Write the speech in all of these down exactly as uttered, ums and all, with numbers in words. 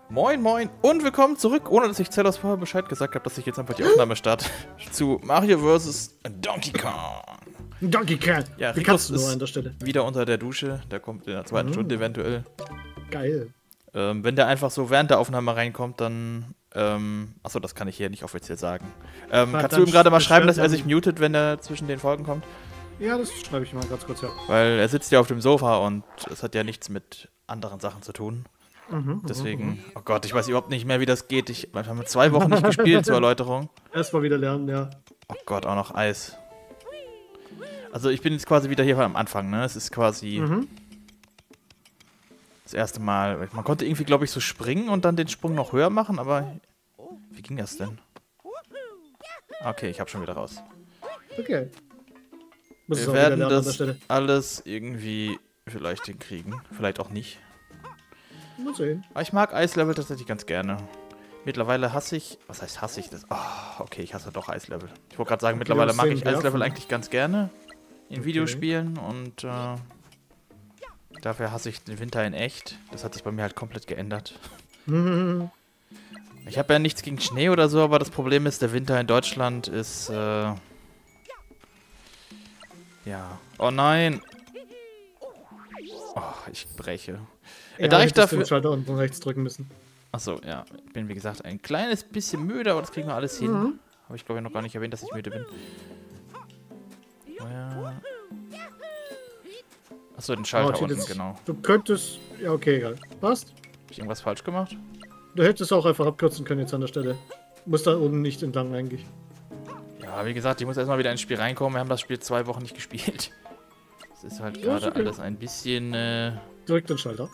Moin moin und willkommen zurück, ohne dass ich Zellos vorher Bescheid gesagt habe, dass ich jetzt einfach die Aufnahme starte, zu Mario versus. Donkey Kong. Donkey Kong. Ja, Wie Rikus kannst du nur ist an der Stelle? wieder unter der Dusche, der kommt in der zweiten Mhm. Stunde eventuell. Geil. Ähm, wenn der einfach so während der Aufnahme reinkommt, dann, ähm, achso, das kann ich hier nicht offiziell sagen. Ähm, Na, kannst dann du ihm gerade mal sch- schreiben, dass er dann- sich mutet, wenn er zwischen den Folgen kommt? Ja, das schreibe ich mal ganz kurz, ja. Weil er sitzt ja auf dem Sofa und es hat ja nichts mit anderen Sachen zu tun. Mhm, Deswegen, oh Gott, ich weiß überhaupt nicht mehr, wie das geht. Ich wir haben zwei Wochen nicht gespielt zur Erläuterung. Erstmal wieder lernen, ja. Oh Gott, auch noch Eis. Also ich bin jetzt quasi wieder hier am Anfang, ne? Es ist quasi Mhm. das erste Mal. Man konnte irgendwie, glaube ich, so springen und dann den Sprung noch höher machen, aber wie ging das denn? Okay, ich habe schon wieder raus. Okay. Muss es Wir auch wieder werden lernen an der das Stelle. alles irgendwie vielleicht hinkriegen. Vielleicht auch nicht. Mal sehen. Aber ich mag Eislevel tatsächlich ganz gerne. Mittlerweile hasse ich... Was heißt hasse ich das? Ah, okay, ich hasse doch Eislevel. Ich wollte gerade sagen, Okay, mittlerweile du mag musst ich den Eislevel werfen. eigentlich ganz gerne. In Okay. Videospielen und äh, dafür hasse ich den Winter in echt. Das hat sich bei mir halt komplett geändert. Mhm. Ich habe ja nichts gegen Schnee oder so, aber das Problem ist, der Winter in Deutschland ist... Äh, ja. Oh nein! Oh, ich breche. Ja, da ich hättest du dafür... den Schalter unten rechts drücken müssen. Achso, ja. Ich bin, wie gesagt, ein kleines bisschen müde, aber das kriegen wir alles hin. Mhm. Habe ich, glaube ich, noch gar nicht erwähnt, dass ich müde bin. Oh ja. Achso, den Schalter Oh, unten, jetzt- genau. Du könntest... Ja, okay, egal. Passt. Habe ich irgendwas falsch gemacht? Du hättest auch einfach abkürzen können jetzt an der Stelle. Muss da oben nicht entlang eigentlich. Ja, wie gesagt, ich muss erstmal wieder ins Spiel reinkommen. Wir haben das Spiel zwei Wochen nicht gespielt. Das ist halt Ja, gerade ist okay. alles ein bisschen... Äh, Drück den Schalter.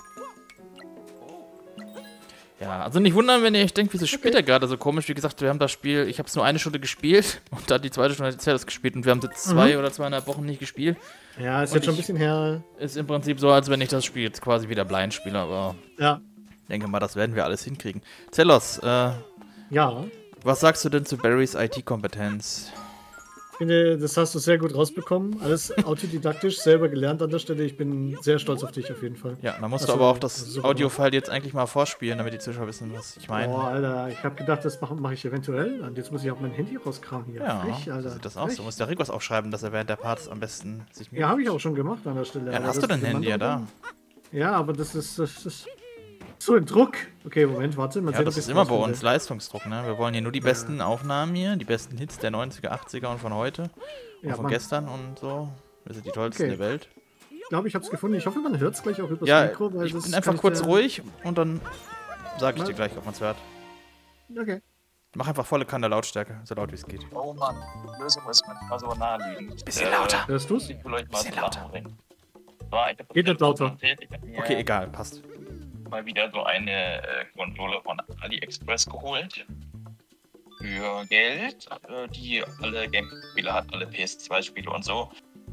ja, also nicht wundern, wenn ihr euch denkt, wieso spielt er gerade so komisch. Wie gesagt, wir haben das Spiel... Ich habe es nur eine Stunde gespielt und dann die zweite Stunde hat Zellos gespielt und wir haben jetzt zwei Mhm. oder zweieinhalb Wochen nicht gespielt. Ja, ist Und jetzt schon ein ich- bisschen her. Ist im Prinzip so, als wenn ich das Spiel jetzt quasi wieder blind spiele, aber Ja. ich denke mal, das werden wir alles hinkriegen. Zellos, äh, Ja. was sagst du denn zu Barrys I T-Kompetenz? Ich finde, das hast du sehr gut rausbekommen. Alles autodidaktisch, selber gelernt an der Stelle. Ich bin sehr stolz auf dich auf jeden Fall. Ja, dann musst Ach so, du aber auch das super. Audio-File jetzt eigentlich mal vorspielen, damit die Zuschauer wissen, was ich meine. Boah, Alter, ich habe gedacht, das mache mach ich eventuell. Und jetzt muss ich auch mein Handy rauskramen hier. Ja, Frech, Alter. so sieht das aus. Frech. Du musst der Rick was aufschreiben, dass er während der Parts am besten sich Ja, habe ich auch schon gemacht an der Stelle. Ja, dann aber hast das du dein ist Handy ja da. Ja, aber das ist, das ist so ein Druck. Okay, Moment, warte. Mal Ja, sehen, das ob ist ich immer bei rausfinde. uns Leistungsdruck, ne? Wir wollen hier nur die besten Aufnahmen hier, die besten Hits der neunziger, achtziger und von heute. Und Ja, von Mann. gestern und so. Wir sind die tollsten Okay. der Welt. Ich glaube, ich habe es gefunden. Ich hoffe, man hört es gleich auch übers Ja, Mikro. Weil ich das bin kann einfach kurz ja- ruhig und dann sage ich Mal- dir gleich, ob man es hört. Okay. Mach einfach volle Kanne Lautstärke, so laut wie es geht. Oh Mann, die Lösung ist manchmal so naheliegend. Bisschen lauter. Hörst du's? Ich will euch mal Bisschen zusammenbringen. War, ich hab das Geht nicht lauter. erzählt, Ich habe mir Okay, egal, passt. mal wieder so eine äh, Konsole von AliExpress geholt. Für Geld, äh, die alle Gamecube-Spiele hat, alle P S zwei Spiele und so.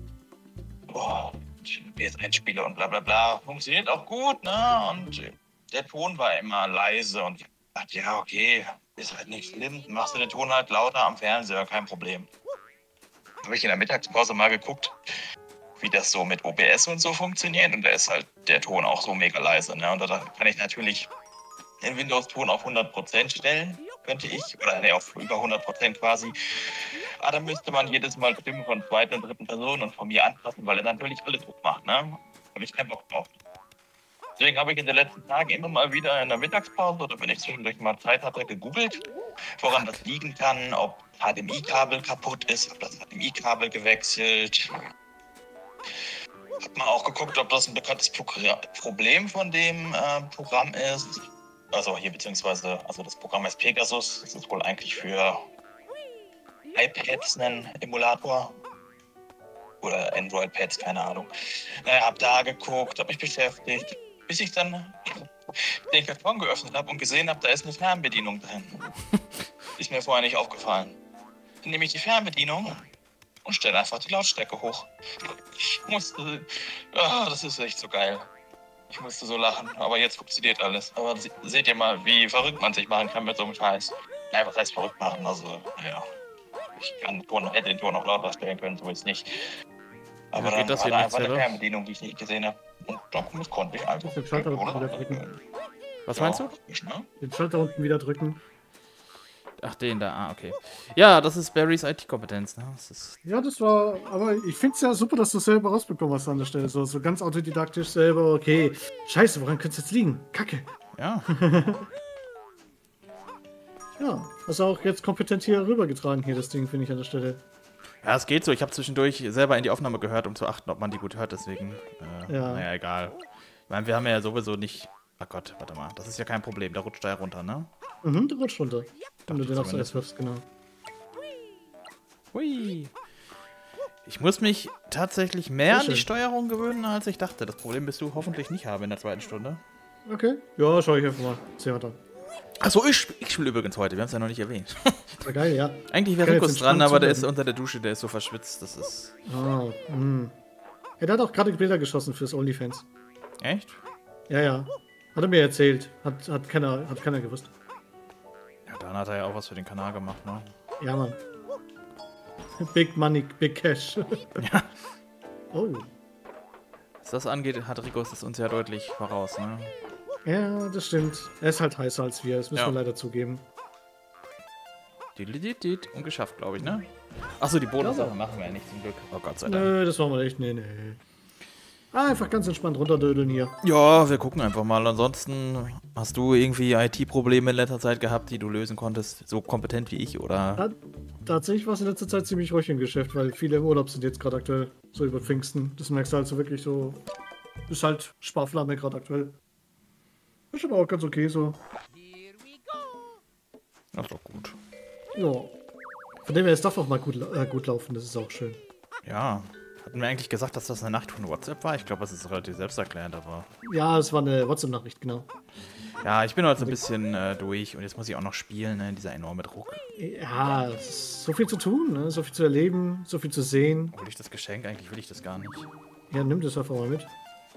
Boah, P S eins Spiele und bla bla bla. Funktioniert auch gut, ne? Und äh, der Ton war immer leise und ich dachte, ja, okay, ist halt nicht schlimm. Machst du den Ton halt lauter am Fernseher, kein Problem. Habe ich in der Mittagspause mal geguckt, wie das so mit O B S und so funktioniert. Und da ist halt der Ton auch so mega leise. Ne? Und da kann ich natürlich den Windows-Ton auf hundert Prozent stellen, könnte ich. Oder ne, auf über hundert Prozent quasi. Aber dann müsste man jedes Mal Stimmen von zweiten und dritten Personen und von mir anpassen, weil er natürlich alles Druck macht. Ne? Habe ich keinen Bock drauf. Deswegen habe ich in den letzten Tagen immer mal wieder in der Mittagspause oder wenn ich zwischendurch mal Zeit hatte, gegoogelt, woran das liegen kann, ob H D M I-Kabel kaputt ist, ob das H D M I-Kabel gewechselt. Hab mal auch geguckt, ob das ein bekanntes Progr- Problem von dem äh, Programm ist. Also hier beziehungsweise, also das Programm ist Pegasus. Das ist wohl eigentlich für iPads ein Emulator. Oder Android-Pads, keine Ahnung. Naja, hab da geguckt, hab mich beschäftigt, bis ich dann den Karton geöffnet habe und gesehen habe, da ist eine Fernbedienung drin. Ist mir vorher nicht aufgefallen. Dann nehme ich die Fernbedienung und stelle einfach die Lautstärke hoch. Ich musste, ah, das ist echt so geil. Ich musste so lachen, aber jetzt funktioniert alles. Aber se seht ihr mal, wie verrückt man sich machen kann mit so einem Scheiß. Nein, was heißt verrückt machen? Also, ja. Ich kann den Ton, hätte den Ton noch lauter stellen können, so ist nicht. Aber Ja, geht dann das war hier da mit einfach eine Zello? Fernbedienung, die ich nicht gesehen habe. Und damit konnte ich einfach Den Schalter den Ton wieder runterstellen. drücken. Was meinst du? Ne? Den Schalter unten wieder drücken. Ach, den da. Ah, okay. Ja, das ist Barrys I T-Kompetenz. Ne? Das ist Ja, das war, aber ich finde es ja super, dass du es selber rausbekommen hast an der Stelle. So, so ganz autodidaktisch selber, okay. Scheiße, woran könnte es jetzt liegen? Kacke. ja. Ja, hast du auch jetzt kompetent hier rübergetragen, hier das Ding, finde ich an der Stelle. Ja, es geht so. Ich habe zwischendurch selber in die Aufnahme gehört, um zu achten, ob man die gut hört. Deswegen, äh, Ja. naja, egal. Ich meine, wir haben ja sowieso nicht... Ach Gott, warte mal. Das ist ja kein Problem. Da rutscht er ja runter, ne? Mhm, der rutscht runter. Wenn du den aufs zumindest. Eis wirfst, genau. Hui. Ich muss mich tatsächlich mehr Sehr an die schön. Steuerung gewöhnen, als ich dachte. Das Problem wirst du hoffentlich nicht haben in der zweiten Stunde. Okay. Ja, schau ich einfach mal. Sehen wir dann. Achso, ich, sp- ich spiele übrigens heute. Wir haben es ja noch nicht erwähnt. War geil, ja. Eigentlich wäre Kann jetzt Rikus dran, entspannt aber der zuhören. ist unter der Dusche. Der ist so verschwitzt. Das ist... Ah, mh. Ja, der hat auch gerade Bilder geschossen fürs OnlyFans. Echt? Ja, ja. Hat er mir erzählt. Hat, hat, keiner, hat keiner gewusst. Ja, dann hat er ja auch was für den Kanal gemacht, ne? Ja, Mann. Big Money, Big Cash. Ja. Oh. Was das angeht, hat Rikus das uns ja deutlich voraus, ne? Ja, das stimmt. Er ist halt heißer als wir, das müssen Ja. wir leider zugeben. Didididid. Und geschafft, glaube ich, ne? Achso, die Bonussache machen wir ja nicht zum Glück. Oh Gott sei Dank. Nö, das machen wir echt. Nee, nee. Ah, einfach ganz entspannt runterdödeln hier. Ja, wir gucken einfach mal. Ansonsten hast du irgendwie I T-Probleme in letzter Zeit gehabt, die du lösen konntest, so kompetent wie ich, oder? Ta- Tatsächlich war es in letzter Zeit ziemlich ruhig im Geschäft, weil viele im Urlaub sind jetzt gerade aktuell, so über Pfingsten. Das merkst du halt so wirklich so. Ist halt Sparflamme gerade aktuell. Ist aber auch ganz okay so. Das ist doch gut. Ja. Von dem her, es darf auch mal gut, lau- äh, gut laufen, das ist auch schön. Ja. Hatten wir eigentlich gesagt, dass das eine Nacht von WhatsApp war? Ich glaube, das ist relativ selbsterklärend, aber... Ja, es war eine WhatsApp-Nachricht, genau. Ja, ich bin heute so ein bisschen äh, durch und jetzt muss ich auch noch spielen, ne? Dieser enorme Druck. Ja, es ist so viel zu tun, ne? So viel zu erleben, so viel zu sehen. Hol ich das Geschenk? Eigentlich will ich das gar nicht. Ja, nimm das einfach mal mit.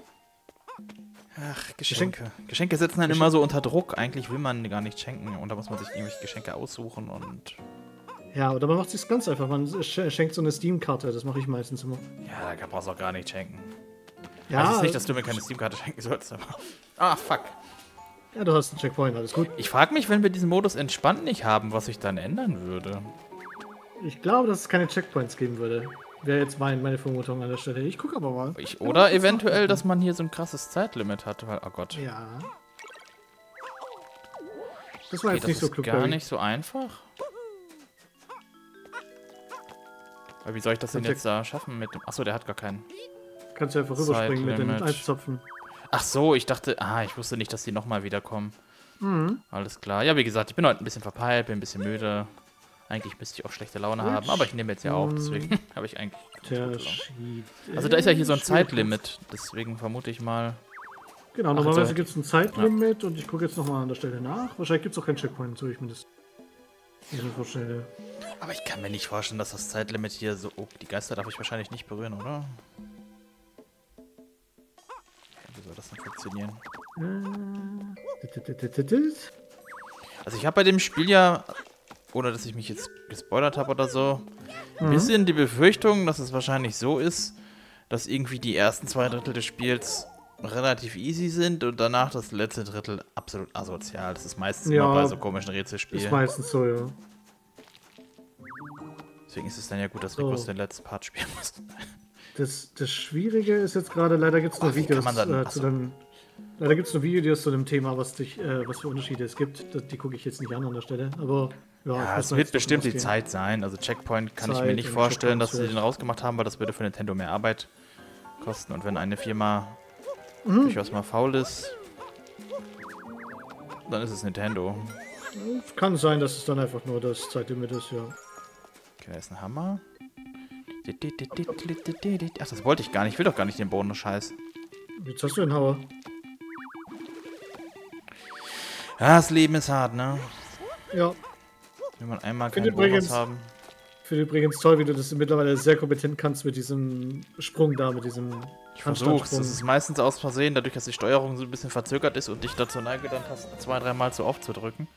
Ach, Geschenke. Geschenke setzen dann immer so unter Druck. Eigentlich will man gar nicht schenken und da muss man sich irgendwelche Geschenke aussuchen und... Ja, oder man macht es ganz einfach. Man sch- schenkt so eine Steam-Karte, das mache ich meistens immer. Ja, da brauchst du auch gar nicht schenken. Ja, Ja, heißt nicht, dass du mir keine Steam-Karte schenken sollst, aber... Ah, fuck. ja, du hast einen Checkpoint, alles gut. Ich frage mich, wenn wir diesen Modus entspannt nicht haben, was sich dann ändern würde. Ich glaube, dass es keine Checkpoints geben würde. Wäre jetzt mein, meine Vermutung an der Stelle. Ich gucke aber mal. Ich, oder eventuell, dass man hier so ein krasses Zeitlimit hat, weil, oh Gott. Ja. Das war Okay, jetzt das nicht so ist klug. gar Barry. nicht so einfach. Aber wie soll ich das denn Und der- jetzt da schaffen mit dem... Achso, der hat gar keinen... Kannst du einfach rüberspringen mit den Zeitlimit. Eiszapfen. Ach so, ich dachte... Ah, ich wusste nicht, dass die nochmal wiederkommen. Mhm. Alles klar. Ja, wie gesagt, ich bin heute ein bisschen verpeilt, bin ein bisschen müde. Eigentlich müsste ich auch schlechte Laune Gut. haben, aber ich nehme jetzt ja auf, Mm. deswegen habe ich eigentlich... Der gute Laune. Schied. Also da ist ja hier so ein Zeitlimit, deswegen vermute ich mal... Genau, Ach, normalerweise so. gibt es ein Zeitlimit und ich gucke jetzt nochmal an der Stelle nach. Wahrscheinlich gibt es auch keinen Checkpoint, so ich mir das ich mir vorstelle. Aber ich kann mir nicht vorstellen, dass das Zeitlimit hier so... Oh, die Geister darf ich wahrscheinlich nicht berühren, oder? Wie soll das denn funktionieren? Äh, Also ich habe bei dem Spiel ja, ohne dass ich mich jetzt gespoilert habe oder so, ein bisschen die Befürchtung, dass es wahrscheinlich so ist, dass irgendwie die ersten zwei Drittel des Spiels relativ easy sind und danach das letzte Drittel absolut asozial. Das ist meistens Ja, immer bei so komischen Ist Rätselspielen. meistens so, ja. Deswegen ist es dann ja gut, dass So. Rikus den letzten Part spielen muss. Das, das Schwierige ist jetzt gerade, leider gibt es nur Ach, wie Videos kann man dann- äh, ach zu so. dem. Leider gibt es nur Videos zu dem Thema, was, dich, äh, was für Unterschiede es gibt. Das, die gucke ich jetzt nicht an an der Stelle. Aber ja, ich Ja, muss es mal wird jetzt davon bestimmt die ausgehen. Zeit sein. Also Checkpoint kann ich mir Zeit nicht und vorstellen, dass Checkpoints sie den vielleicht. rausgemacht haben, weil das würde für Nintendo mehr Arbeit kosten. Und wenn eine Firma Mhm. durchaus mal faul ist, dann ist es Nintendo. Kann sein, dass es dann einfach nur das Zeitlimit ist, ja. Okay, da ist ein Hammer. Ach, das wollte ich gar nicht. Ich will doch gar nicht den Bonus-Scheiß. Jetzt hast du den Hauer. Ja, das Leben ist hart, ne? Ja. Will man einmal Finde keinen Bonus übrigens- haben. Finde übrigens toll, wie du das mittlerweile sehr kompetent kannst mit diesem Sprung da, mit diesem Ich versuch's. Das ist meistens aus Versehen, dadurch, dass die Steuerung so ein bisschen verzögert ist und ich dazu neige, dann Tasten zwei, dreimal zu oft zu drücken.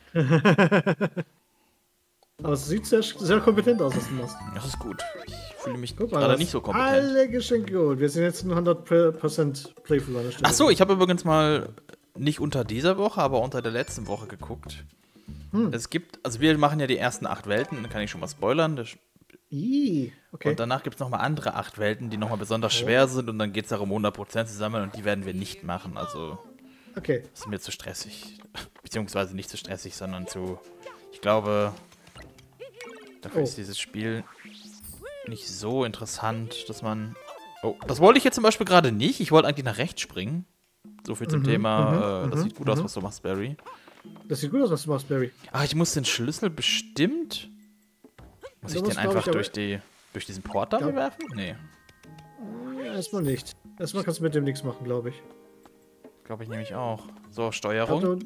Aber es sieht sehr, sehr kompetent aus, was du machst. Das ist gut. Ich fühle mich Guck mal, gerade das- nicht so kompetent. Alle Geschenke geholt. Wir sind jetzt ein hundert Prozent Playthrough an der Stelle. Ach so, ich habe übrigens mal nicht unter dieser Woche, aber unter der letzten Woche geguckt. Hm. Es gibt, also wir machen ja die ersten acht Welten, dann kann ich schon mal spoilern. Das, Ih, okay. Und danach gibt es nochmal andere acht Welten, die nochmal besonders schwer sind und dann geht es darum, hundert Prozent zu sammeln und die werden wir nicht machen. Also Okay. das ist mir zu stressig. Beziehungsweise nicht zu stressig, sondern zu, ich glaube, dafür Oh. ist dieses Spiel nicht so interessant, dass man... Oh, das wollte ich jetzt zum Beispiel gerade nicht. Ich wollte eigentlich nach rechts springen. So viel zum Mhm, Thema, mhm, äh, das mhm, sieht gut aus, mhm. was du machst, Barry. Das sieht gut aus, was du machst, Barry. Ach, ich muss den Schlüssel bestimmt... Muss Du ich musst, den glaub einfach ich, aber- durch, die, durch diesen Port da Ja. bewerfen? Nee, Ja, erstmal nicht. Erstmal kannst du mit dem nichts machen, glaube ich. glaube ich nämlich auch. So, Ich Steuerung. glaub, du-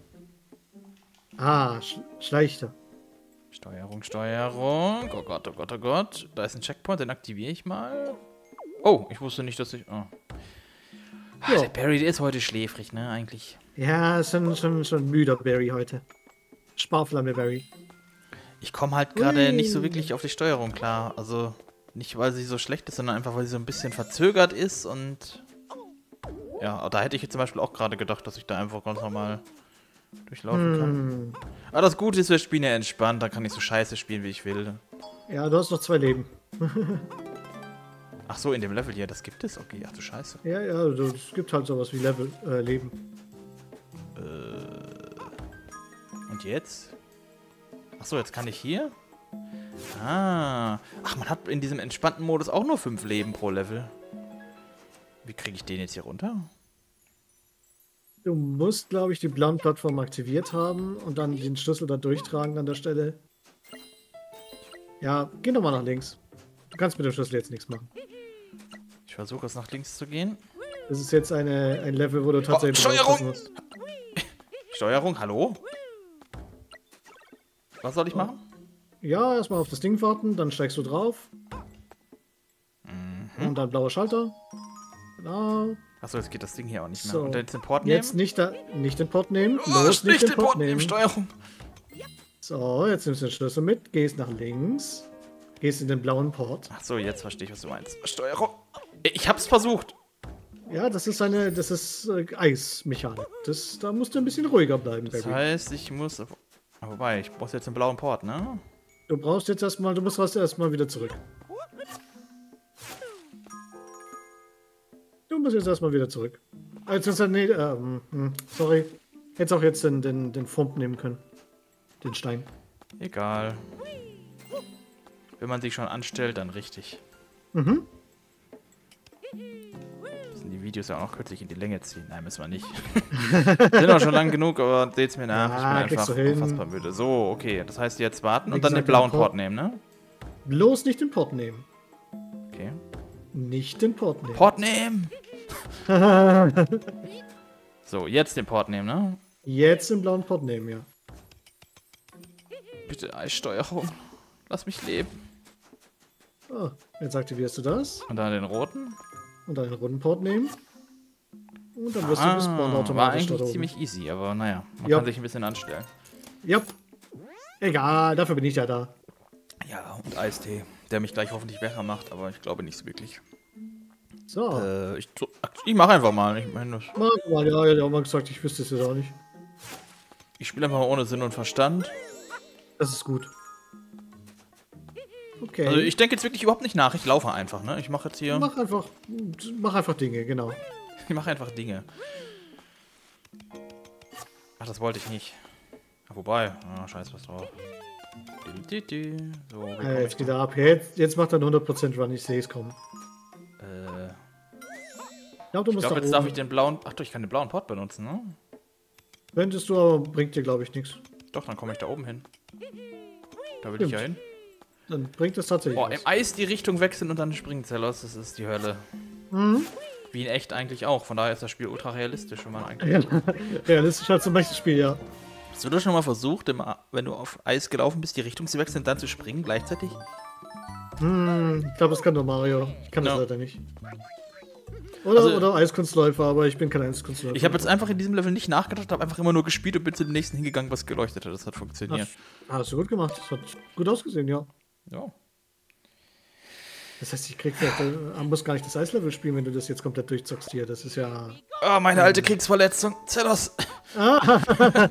Ah, Sch Schleichter. Steuerung, Steuerung. Oh Gott, oh Gott, oh Gott. Da ist ein Checkpoint, den aktiviere ich mal. Oh, ich wusste nicht, dass ich... Oh. Ah, Ja. der Barry, der ist heute schläfrig, ne, eigentlich. Ja, ist schon, schon, schon müder Barry heute. Sparflamme Barry. Ich komme halt gerade Ui. nicht so wirklich auf die Steuerung klar. Also, nicht weil sie so schlecht ist, sondern einfach, weil sie so ein bisschen verzögert ist und... Ja, da hätte ich jetzt zum Beispiel auch gerade gedacht, dass ich da einfach ganz normal durchlaufen kann. Hm. Aber das Gute ist, wir spielen ja entspannt, da kann ich so scheiße spielen, wie ich will. Ja, du hast noch zwei Leben. Ach so, in dem Level hier, das gibt es? Okay, ach du Scheiße. Ja, ja, du- es gibt halt sowas wie Level, äh, Leben. Und jetzt? Ach so, jetzt kann ich hier? Ah. Ach, man hat in diesem entspannten Modus auch nur fünf Leben pro Level. Wie kriege ich den jetzt hier runter? Du musst, glaube ich, die blauen Plattform aktiviert haben und dann den Schlüssel da durchtragen an der Stelle. Ja, geh nochmal nach links. Du kannst mit dem Schlüssel jetzt nichts machen. Ich versuche es nach links zu gehen. Das ist jetzt eine, ein Level, wo du tatsächlich Steuerung! aufpassen musst. Steuerung, hallo? Was soll ich machen? Ja, erstmal auf das Ding warten, dann steigst du drauf. Mhm. Und dann blauer Schalter. Genau. Achso, jetzt geht das Ding hier auch nicht mehr. So. Und jetzt den Port nehmen? Jetzt nicht, da, nicht den Port nehmen. Oh, Los, nicht den Port nehmen, Steuerung. So, jetzt nimmst du den Schlüssel mit, gehst nach links, gehst in den blauen Port. Achso, jetzt verstehe ich, was du meinst. Steuerung. Ich hab's versucht. Ja, das ist eine, das ist äh, Eismechanik. Das, da musst du ein bisschen ruhiger bleiben, Das Baby. heißt, ich muss... Ah, wobei, ich brauche jetzt den blauen Port, ne? Du brauchst jetzt erstmal, du musst erstmal wieder zurück. Du musst jetzt erstmal wieder zurück. Ah, Jetzt ist er, nee, ähm, hm, sorry. Hättest auch jetzt den, den, den Fump nehmen können. Den Stein. Egal. Wenn man sich schon anstellt, dann richtig. Mhm. Müssen die Videos ja auch noch kürzlich in die Länge ziehen. Nein, müssen wir nicht. Sind auch schon lang genug, aber seht's mir nach. Ja, ich bin kriegst einfach du hin. unfassbar müde. So, okay. Das heißt jetzt warten Wie und dann den gesagt, blauen den Port Port- nehmen, ne? Bloß nicht den Port nehmen. Okay. Nicht den Port nehmen. Port nehmen! So, jetzt den Port nehmen, ne? Jetzt den blauen Port nehmen, ja. Bitte Eissteuerung. Lass mich leben. Oh, jetzt aktivierst du das. Und dann den roten. Und dann den runden Port nehmen. Und dann wirst du gespawnt Ah, automatisch war dort eigentlich oben. ziemlich easy, aber naja, man Ja. kann sich ein bisschen anstellen. Ja. Egal, dafür bin ich ja da. Ja, und Eistee, der mich gleich hoffentlich besser macht, aber ich glaube nicht so wirklich. So. Äh, ich so, ich mache einfach mal. Ich meine, das- Mach mal, ja, ja, ja, mal gesagt, ich wüsste es jetzt auch nicht. ich spiele einfach mal ohne Sinn und Verstand. Das ist gut. Okay. Also ich denke jetzt wirklich überhaupt nicht nach. Ich laufe einfach, ne? Ich mache jetzt hier. mach einfach, mach einfach Dinge, genau. Ich mache einfach Dinge. Ach, das wollte ich nicht. Ach, wobei. Ah, scheiß was drauf. Di, di, di. So, wie Äh, komme ich jetzt geht er ab. Jetzt, jetzt macht er einen hundert Prozent Run, ich sehe es kommen. Äh, Ich glaube, du ich musst glaube, da jetzt darf oben. ich den blauen. Ach doch, ich kann den blauen Pot benutzen, ne? Könntest du, aber bringt dir, glaube ich, nichts. Doch, dann komme ich da oben hin. Da will ich ja hin. Dann bringt es tatsächlich Boah, was. im Eis die Richtung wechseln und dann springen sie los. Das ist die Hölle. Mhm. Wie in echt eigentlich auch. Von daher ist das Spiel ultra realistisch, wenn man eigentlich. Ja, realistisch als zum Beispiel Spiel, ja. Hast du das schon mal versucht, im, A- wenn du auf Eis gelaufen bist, die Richtung zu wechseln und dann zu springen gleichzeitig? Hm, ich glaube, das kann nur Mario. Ich kann Ja. das leider nicht. Oder, Also- oder Eiskunstläufer, aber ich bin kein Eiskunstläufer. Ich habe jetzt einfach in diesem Level nicht nachgedacht, habe einfach immer nur gespielt und bin zu dem nächsten hingegangen, was geleuchtet hat. Das hat funktioniert. Hast du gut gemacht. Das hat gut ausgesehen, ja. Ja. Das heißt, ich krieg vielleicht, äh, muss gar nicht das Eislevel spielen, wenn du das jetzt komplett durchzockst hier. Das ist ja... Oh, meine alte Kriegsverletzung. Zellos. Ah.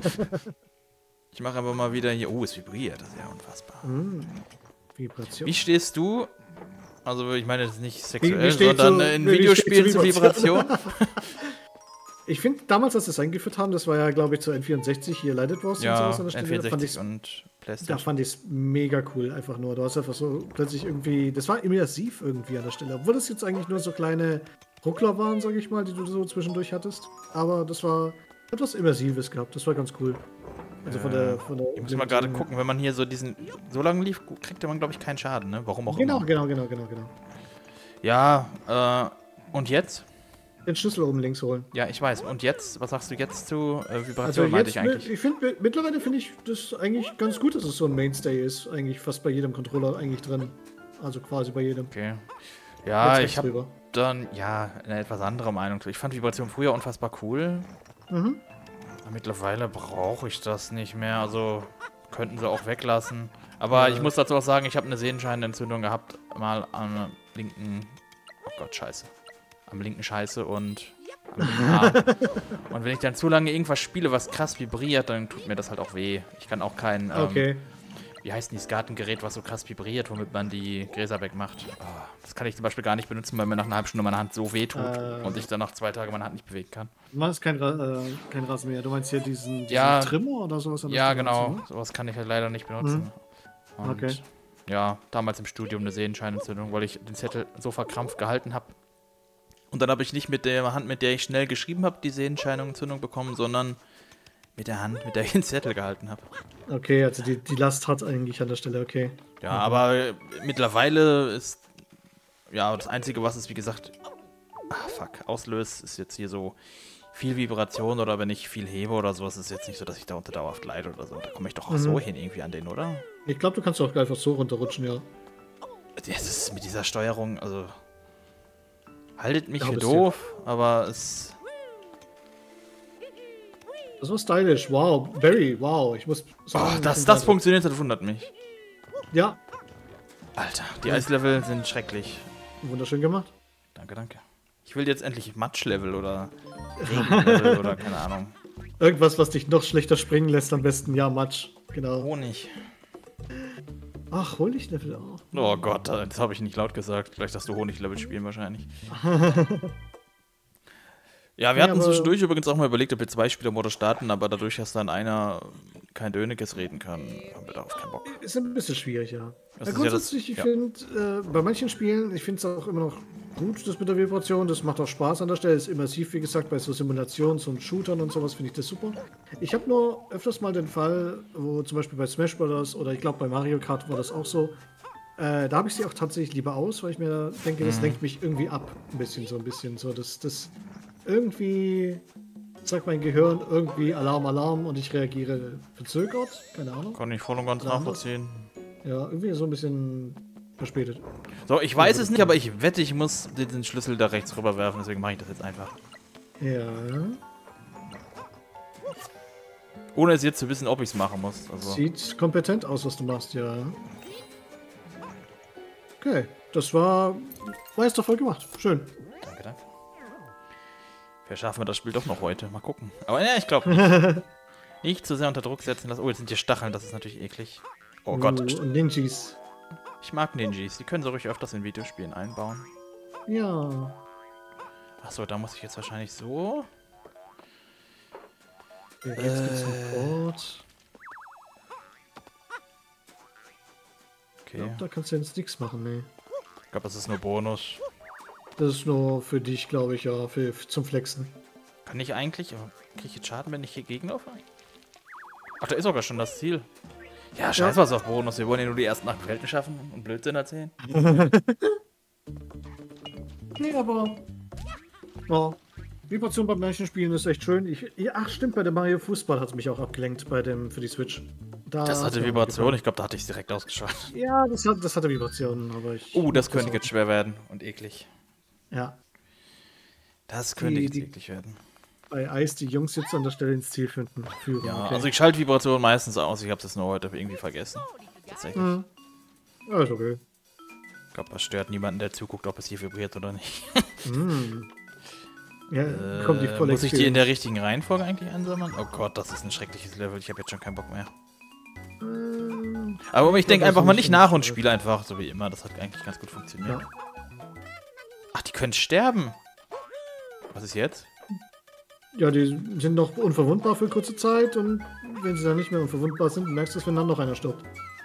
Ich mache aber mal wieder hier... Oh, es vibriert. Das ist ja unfassbar. Mm. Vibration. Wie stehst du... Also, ich meine, das ist nicht sexuell, Wie- wie steht sondern so- in wie Videospielen steht zur zur Vibration. Ich finde, damals, als sie es eingeführt haben, das war ja, glaube ich, zu N vierundsechzig hier Lighted Wars Ja, und sowas an der N Stelle. Da fand vierundsechzig ich's- und Da PlayStation. fand ich es mega cool, einfach nur. Du hast einfach so plötzlich irgendwie, das war immersiv irgendwie an der Stelle. Obwohl das jetzt eigentlich nur so kleine Ruckler waren, sag ich mal, die du so zwischendurch hattest. Aber das war etwas Immersives gehabt, das war ganz cool. Also von der, von der Ich muss mal gerade gucken, wenn man hier so diesen... So lange lief, kriegt man, glaube ich, keinen Schaden, ne? Warum auch Genau, immer. genau, genau, genau, genau. Ja, äh... Und jetzt? Den Schlüssel oben links holen. Ja, ich weiß. Und jetzt? Was sagst du jetzt zu äh, Also Vibration, meinte jetzt, ich eigentlich? ich finde, mittlerweile finde ich das eigentlich ganz gut, dass es so ein Mainstay ist. Eigentlich fast bei jedem Controller eigentlich drin. Also quasi bei jedem. Okay. Ja, Jetzt ich habe drüber. dann, ja, eine etwas andere Meinung. Ich fand Vibration früher unfassbar cool. Mhm. Aber mittlerweile brauche ich das nicht mehr. Also könnten sie auch weglassen. Aber Ja. ich muss dazu auch sagen, ich habe eine Sehenscheinentzündung gehabt. Mal am linken... Oh Gott, scheiße. Am linken Scheiße und am linken Arm. Und wenn ich dann zu lange irgendwas spiele, was krass vibriert, dann tut mir das halt auch weh. Ich kann auch kein... Ähm, Okay. Wie heißt denn dieses Gartengerät, was so krass vibriert, womit man die Gräser wegmacht? Oh, das kann ich zum Beispiel gar nicht benutzen, weil mir nach einer halben Stunde meine Hand so weh tut Äh. und ich dann nach zwei Tagen meine Hand nicht bewegen kann. Du meinst kein, Ra äh, kein Rasenmäher. Du meinst hier diesen, diesen Ja. Trimmer oder sowas? an der Ja, Stelle, genau. meinst Sowas kann ich halt leider nicht benutzen. Und Okay. ja, damals im Studium eine Sehenscheinentzündung, weil ich den Zettel so verkrampft gehalten habe. Und dann habe ich nicht mit der Hand, mit der ich schnell geschrieben habe, die Sehenscheinentzündung bekommen, sondern mit der Hand, mit der ich den Zettel gehalten habe. du? Okay, also die, die Last hat eigentlich an der Stelle, okay. Ja, aber äh, mittlerweile ist, ja, das Einzige, was es, wie gesagt, ah, fuck, auslöst, ist jetzt hier so viel Vibration oder wenn ich viel hebe oder sowas, ist jetzt nicht so, dass ich da unter dauerhaft leide oder so. Da komme ich doch auch Mhm. so hin irgendwie an den, oder? Ich glaube, du kannst auch einfach so runterrutschen, ja. Das ist mit dieser Steuerung, also, haltet mich Ja, für bist du- doof, aber es, Das war stylisch, wow, very, wow. Ich muss oh, sagen, ich dass bin das da- funktioniert, das wundert mich. Ja, Alter, die Eislevel sind schrecklich. wunderschön gemacht. Danke, danke. Ich will jetzt endlich Matschlevel oder Regenlevel oder keine Ahnung. Irgendwas, was dich noch schlechter springen lässt, am besten, ja, Matsch. Genau. Honig. Ach, hol dich Level auf. Oh Gott, das habe ich nicht laut gesagt. Vielleicht hast du Honiglevel spielen wahrscheinlich. Ja, wir Ja, hatten aber- zwischendurch übrigens auch mal überlegt, ob wir zwei Spielermodus starten, aber dadurch, dass dann einer kein Döniges reden kann, haben wir darauf keinen Bock. Ist ein bisschen schwierig, ja. Das ja ist ja das- grundsätzlich, ich ja. finde, äh, bei manchen Spielen, ich finde es auch immer noch gut, das mit der Vibration. Das macht auch Spaß an der Stelle. Ist immersiv, wie gesagt, bei so Simulations- und Shootern und sowas finde ich das super. Ich habe nur öfters mal den Fall, wo zum Beispiel bei Smash Bros. Oder ich glaube bei Mario Kart war das auch so. Äh, da habe ich sie auch tatsächlich lieber aus, weil ich mir denke, das lenkt mich irgendwie ab. Ein bisschen, so ein bisschen. So, das, das irgendwie sagt mein Gehirn irgendwie Alarm, Alarm und ich reagiere verzögert. Keine Ahnung. Kann ich voll und ganz Oder anders. nachvollziehen. Ja, irgendwie so ein bisschen verspätet. So, ich weiß es nicht, aber ich wette, ich muss den Schlüssel da rechts rüber werfen, deswegen mache ich das jetzt einfach. Ja. Ohne es jetzt zu wissen, ob ich es machen muss. Also, Sieht kompetent aus, was du machst, ja. Okay, das war meistervoll gemacht. Schön. danke, danke. Vielleicht schaffen wir das Spiel doch noch heute. Mal gucken. Aber ja, ich glaube nicht. Nicht zu sehr unter Druck setzen lassen. Oh, jetzt sind hier Stacheln, das ist natürlich eklig. Oh Gott. Uh, und Ninjas. Ich mag Ninjas. Die können sie ruhig öfters in Videospielen einbauen. Ja. Achso, da muss ich jetzt wahrscheinlich so. Ja, jetzt gibt's noch Äh. Port. Ich Okay. glaub, da kannst du jetzt nichts machen, ne. Ich glaube, das ist nur Bonus. Das ist nur für dich, glaube ich, ja, für, für, zum Flexen. Kann ich eigentlich. Aber kriege ich jetzt Schaden, wenn ich hier gegenlaufe? Ach, da ist sogar schon das Ziel. Ja, scheiß was auf Bonus. Wir wollen ja nur die ersten acht Welten schaffen und Blödsinn erzählen. Nee, aber. Ja. Vibration bei manchen Spielen ist echt schön. Ich, ja, ach, stimmt, bei dem Mario Fußball hat es mich auch abgelenkt bei dem für die Switch. Da Das hat's hatte mir auch Vibration. Ich glaube, da hatte ich es direkt ausgeschaltet. gefallen. Ja, das, hat, das hatte Vibrationen, aber ich. Oh, das könnte auch- jetzt schwer werden und eklig. Ja. Das könnte Die- jetzt die- eklig werden. Bei Eis die Jungs jetzt an der Stelle ins Ziel finden. Führen. Ja, okay. also ich schalte Vibration meistens aus. Ich habe es nur heute irgendwie vergessen. Tatsächlich. Mhm. Ja, ist okay. glaube, das stört niemanden, der zuguckt, ob es hier vibriert oder nicht. Mm. Ja, Äh, kommt die volle muss ich die in Experience. der richtigen Reihenfolge eigentlich einsammeln? Oh Gott, das ist ein schreckliches Level. Ich habe jetzt schon keinen Bock mehr. Ähm, Aber ich glaub, denke das einfach ist mal nicht nicht nach und schlecht. spiele einfach, so wie immer. Das hat eigentlich ganz gut funktioniert. Ja. Ach, die können sterben. Was ist jetzt? Ja, die sind noch unverwundbar für kurze Zeit und wenn sie dann nicht mehr unverwundbar sind, merkst du es, wenn dann noch einer stirbt.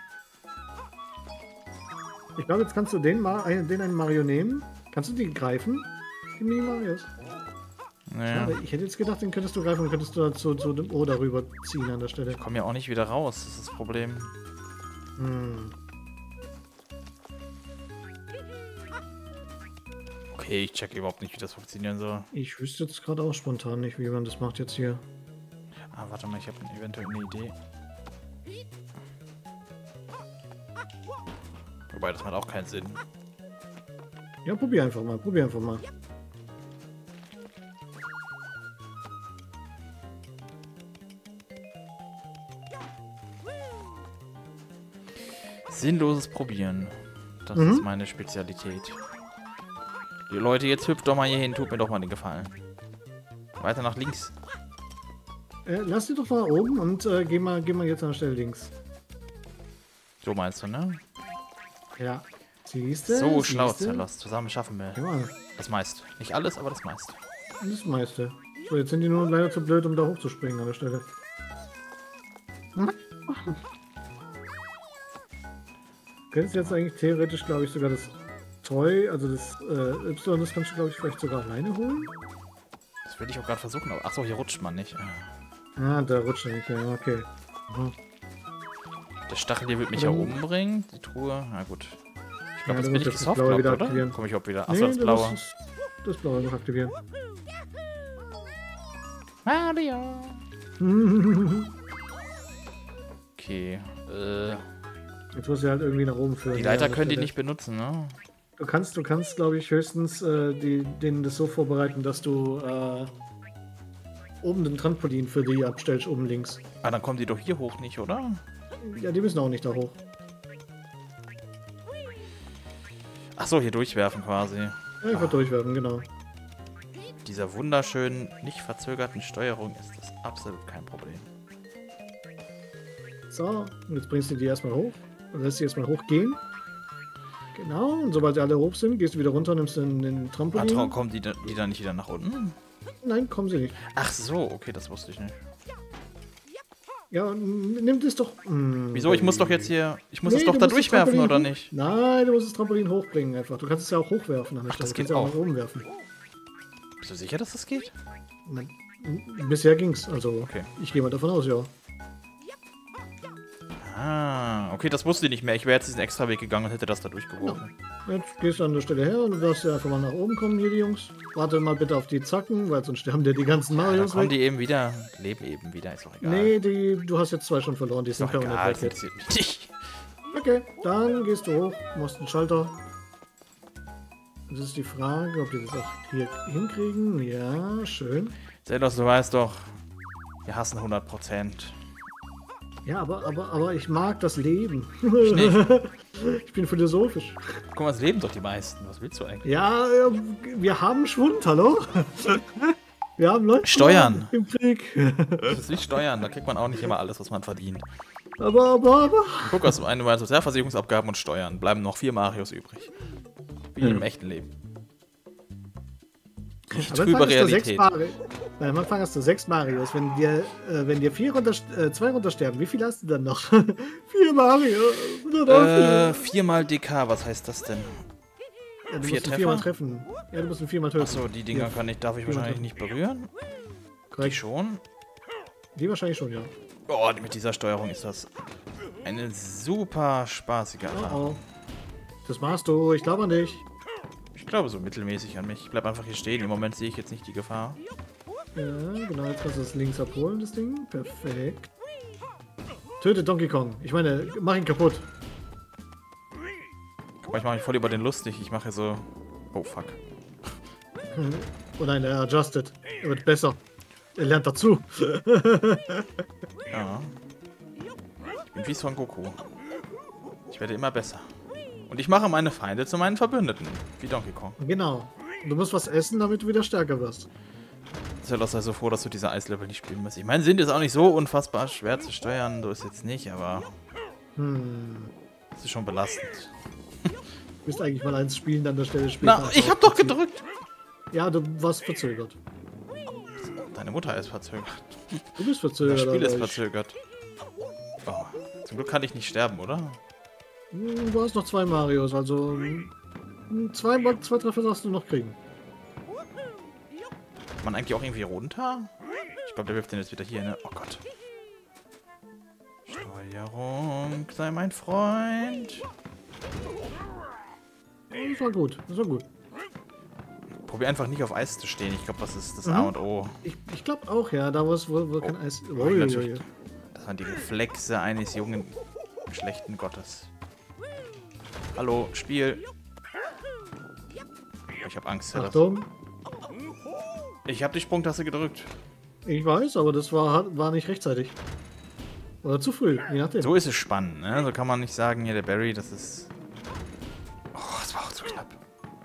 Ich glaube, jetzt kannst du den, Ma einen, den einen Mario nehmen. Kannst du die greifen? Die Mini-Marios? Naja, Ja. Ich hätte jetzt gedacht, den könntest du greifen und könntest du zu, zu dem O darüber ziehen an der Stelle. ich komme ja auch nicht wieder raus. Das ist das Problem. Hm. Okay, ich check überhaupt nicht, wie das funktionieren soll. Ich wüsste jetzt gerade auch spontan nicht, wie man das macht jetzt hier. Ah, warte mal, ich habe eventuell eine Idee. Wobei, das macht auch keinen Sinn. Ja, probier einfach mal, probier einfach mal. Sinnloses Probieren. Das Mhm. ist meine Spezialität. Die Leute, jetzt hüpft doch mal hier hin, tut mir doch mal den Gefallen. Weiter nach links. Äh, lass die doch mal oben und äh, geh, mal, geh mal jetzt an der Stelle links. So meinst du, ne? Ja. Siehste? So schlau, siehste? Zerlos. Zusammen schaffen wir Ja, das meiste. Nicht alles, aber das meiste. das meiste. So, jetzt sind die nur leider zu blöd, um da hochzuspringen an der Stelle. Du könntest jetzt eigentlich theoretisch, glaube ich, sogar das Toy, also das äh, Y, das kannst du, glaube ich, vielleicht sogar alleine holen. Das will ich auch gerade versuchen, aber achso, hier rutscht man nicht. Ah, da rutscht er nicht. Ja, okay. Mhm. Der Stachel hier wird mich ja Ähm. umbringen. Die Truhe, na gut. Ich glaube, Ja, jetzt du bin musst ich jetzt das Blaue gesoftblockt, wieder oder? aktivieren. Komme ich überhaupt wieder. Achso, das du Blaue. musst Das, das Blaue noch aktivieren. Mario. Okay. Äh, Jetzt muss er halt irgendwie nach oben führen. die ja, Leiter an der können die Stelle. nicht benutzen, ne? Du kannst, du kannst, glaube ich, höchstens äh, die, denen das so vorbereiten, dass du äh, oben den Trampolin für die abstellst, oben links. Ah, dann kommen die doch hier hoch nicht, oder? Ja, die müssen auch nicht da hoch. Achso, hier durchwerfen quasi. Ja, ich würde durchwerfen, genau. Dieser wunderschönen, nicht verzögerten Steuerung ist das absolut kein Problem. So, und jetzt bringst du die erstmal hoch. Und lässt sie erstmal hochgehen. Genau, und sobald sie alle hoch sind, gehst du wieder runter, nimmst den, den Ah, Trampolin. trau- kommen die, da- die dann nicht wieder nach unten? Nein, kommen sie nicht. Ach so, okay, das wusste ich nicht. Ja, n- nimm das doch. Hm, Wieso? Ich muss doch jetzt hier. Ich muss Nee, es doch du da musst das durchwerfen, Trampolin oder hoch- nicht? Nein, du musst das Trampolin hochbringen einfach. Du kannst es ja auch hochwerfen an der Ach, Stelle. das Du geht kannst ja auch. nach oben werfen. Bist du sicher, dass das geht? Nein, bisher ging's. Also, Okay. ich gehe mal davon aus, ja. Ah, okay, das wusste ich nicht mehr. Ich wäre jetzt diesen extra Weg gegangen und hätte das da durchgeworfen. Jetzt gehst du an der Stelle her und du darfst ja einfach mal nach oben kommen, hier die Jungs. Warte mal bitte auf die Zacken, weil sonst sterben dir die ganzen Dann Marios kommen weg. die eben wieder, leben eben wieder, ist doch egal. Nee, die, du hast jetzt zwei schon verloren, die ist sind doch permanent egal, weg jetzt. interessiert mich nicht. Okay, dann gehst du hoch, machst einen Schalter. Das ist die Frage, ob die das auch hier hinkriegen. Ja, schön. Zelos, du weißt doch, wir hassen hundert Prozent. Ja, aber, aber, aber ich mag das Leben. Ich nicht. Ich bin philosophisch. Guck mal, es leben doch die meisten. Was willst du eigentlich? Ja, ja, wir haben Schwund, hallo? Wir haben Leute Steuern. im Krieg. Das ist nicht Steuern, da kriegt man auch nicht immer alles, was man verdient. Aber, aber, aber. Guck, was eine meiner Sozialversicherungsabgaben und Steuern. Bleiben noch vier Marios übrig. Wie Hm. im echten Leben. Die Am trübe Anfang hast du sechs Realität. Mari- Nein, am Anfang hast du sechs Marios. Wenn dir, äh, wenn dir vier runter, äh, zwei runtersterben, wie viel hast du dann noch? Vier Marios. Äh, viermal D K, was heißt das denn? ja, du vier musst ihn viermal Treffer? treffen. Ja, du musst ihn viermal töten. Achso, die Dinger Ja. kann ich, darf ich Viermal wahrscheinlich treffen. nicht berühren. Die Korrekt. schon. Die wahrscheinlich schon, ja. Oh, mit dieser Steuerung ist das eine super spaßige Oh, Erfahrung. oh. Das machst du, ich glaube an dich. Ich glaube so mittelmäßig an mich. Ich bleib einfach hier stehen. Im Moment sehe ich jetzt nicht die Gefahr. Ja, genau, jetzt kannst du das links abholen, das Ding. Perfekt. Töte Donkey Kong. Ich meine, mach ihn kaputt. Guck mal, ich mache mich voll über den lustig. Ich mache so... Oh, fuck. Oh nein, er adjusted. Er wird besser. Er lernt dazu. Ja. Ich bin wie Son Goku. Ich werde immer besser. Und ich mache meine Feinde zu meinen Verbündeten, wie Donkey Kong. Genau. Du musst was essen, damit du wieder stärker wirst. Zellos sei so froh, dass du diese Eislevel nicht spielen musst. Ich meine, sind jetzt auch nicht so unfassbar schwer zu steuern, so ist jetzt nicht, aber Hm. es ist schon belastend. Du bist eigentlich mal eins spielen, an der Stelle später. Na, ich hab doch gedrückt! Ja, du warst verzögert. Deine Mutter ist verzögert. Du bist Das verzögert. Spiel ist aber ich- verzögert. Oh, zum Glück kann ich nicht sterben, oder? Hm, Du hast noch zwei Marios, also hm, zwei, zwei Treffer darfst du noch kriegen. Kann man eigentlich auch irgendwie runter? Ich glaube, der wirft den jetzt wieder hier, ne? Oh Gott. Steuerung, sei mein Freund. Das war gut, das war gut. Probier einfach nicht auf Eis zu stehen. Ich glaube, das ist das Mhm. A und O. Ich, ich glaube auch, ja, da wo es wo, wo kein Eis. Oh, Oh, ja, ja, natürlich. ja. Das waren die Reflexe eines jungen, schlechten Gottes. Hallo, Spiel. Ich habe Angst. Zellos. Achtung, Ich habe die Sprungtaste gedrückt. ich weiß, aber das war, war nicht rechtzeitig. Oder zu früh, je nachdem. So ist es spannend, ne? So kann man nicht sagen, hier der Barry, das ist... Oh, das war auch zu knapp.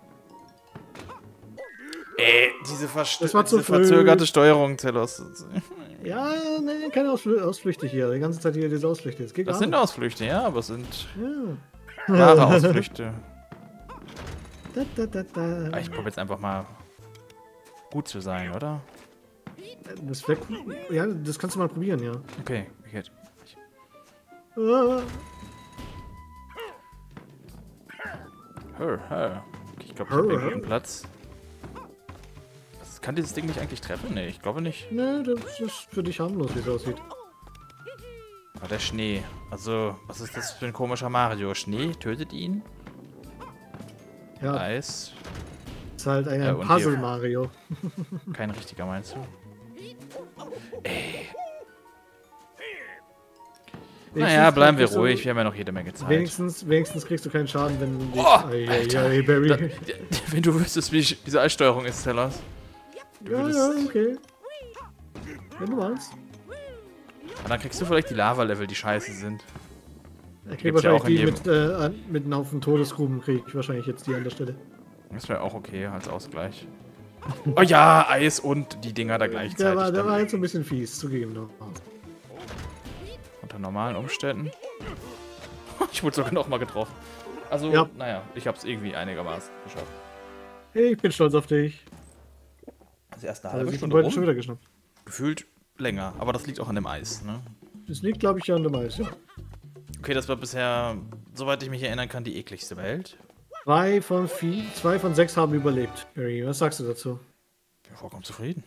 Ey, diese, Verst Das war zu diese früh. verzögerte Steuerung, Zellos. Ja, ne, keine Ausflü Ausflüchte hier. Die ganze Zeit hier diese Ausflüchte. Das geht Das gar sind nicht. Ausflüchte, ja, aber es sind Ja. wahre Ausflüchte. Da, da, da, da. Ah, ich probiere jetzt einfach mal gut zu sein, oder? Das wär, ja, das kannst du mal probieren, ja. Okay, ich hätte... Ah, Hör, hör. Okay, ich glaube, ich habe Hör, irgendwie hör. einen Platz. Das, kann dieses Ding nicht eigentlich treffen? Nee, ich glaube nicht. ne, das ist für dich harmlos, wie es aussieht. Aber der Schnee. Also, was ist das für ein komischer Mario? Schnee tötet ihn? Ja, Eis? ist halt ein Ja, und Puzzle hier- Mario. Kein richtiger, meinst du? Naja, bleiben wir kriegst du- ruhig. Wir haben ja noch jede Menge Zeit. Wenigstens, wenigstens kriegst du keinen Schaden, wenn du dich. Oh, Ei, ei, Alter. ei, Barry. Da, wenn du wüsstest, wie ich, diese Eissteuerung ist, Zellos. Du Ja, würdest- ja, okay. Wenn du meinst. Und dann kriegst du vielleicht die Lava-Level, die scheiße sind. Er kriegt Gibt's ja wahrscheinlich auch in die jedem- mit, äh, an- mit einem Haufen Todesgruben, krieg ich wahrscheinlich jetzt die an der Stelle. Das wäre auch okay als Ausgleich. Oh ja, Eis und die Dinger da gleichzeitig. Der war, der dann war jetzt so ein bisschen fies, zugegeben. Doch. unter normalen Umständen. Ich wurde sogar noch mal getroffen. Also, Ja. naja, ich habe es irgendwie einigermaßen geschafft. Hey, ich bin stolz auf dich. Also erst eine Also halbe sich den Stunde Beutel schon rum. wieder geschnappt. Gefühlt länger, aber das liegt auch an dem Eis, ne? Das liegt, glaube ich, ja an dem Eis, ja. Okay, das war bisher, soweit ich mich erinnern kann, die ekligste Welt. Zwei von, vier, zwei von sechs haben überlebt. Barry, was sagst du dazu? Ich bin vollkommen zufrieden.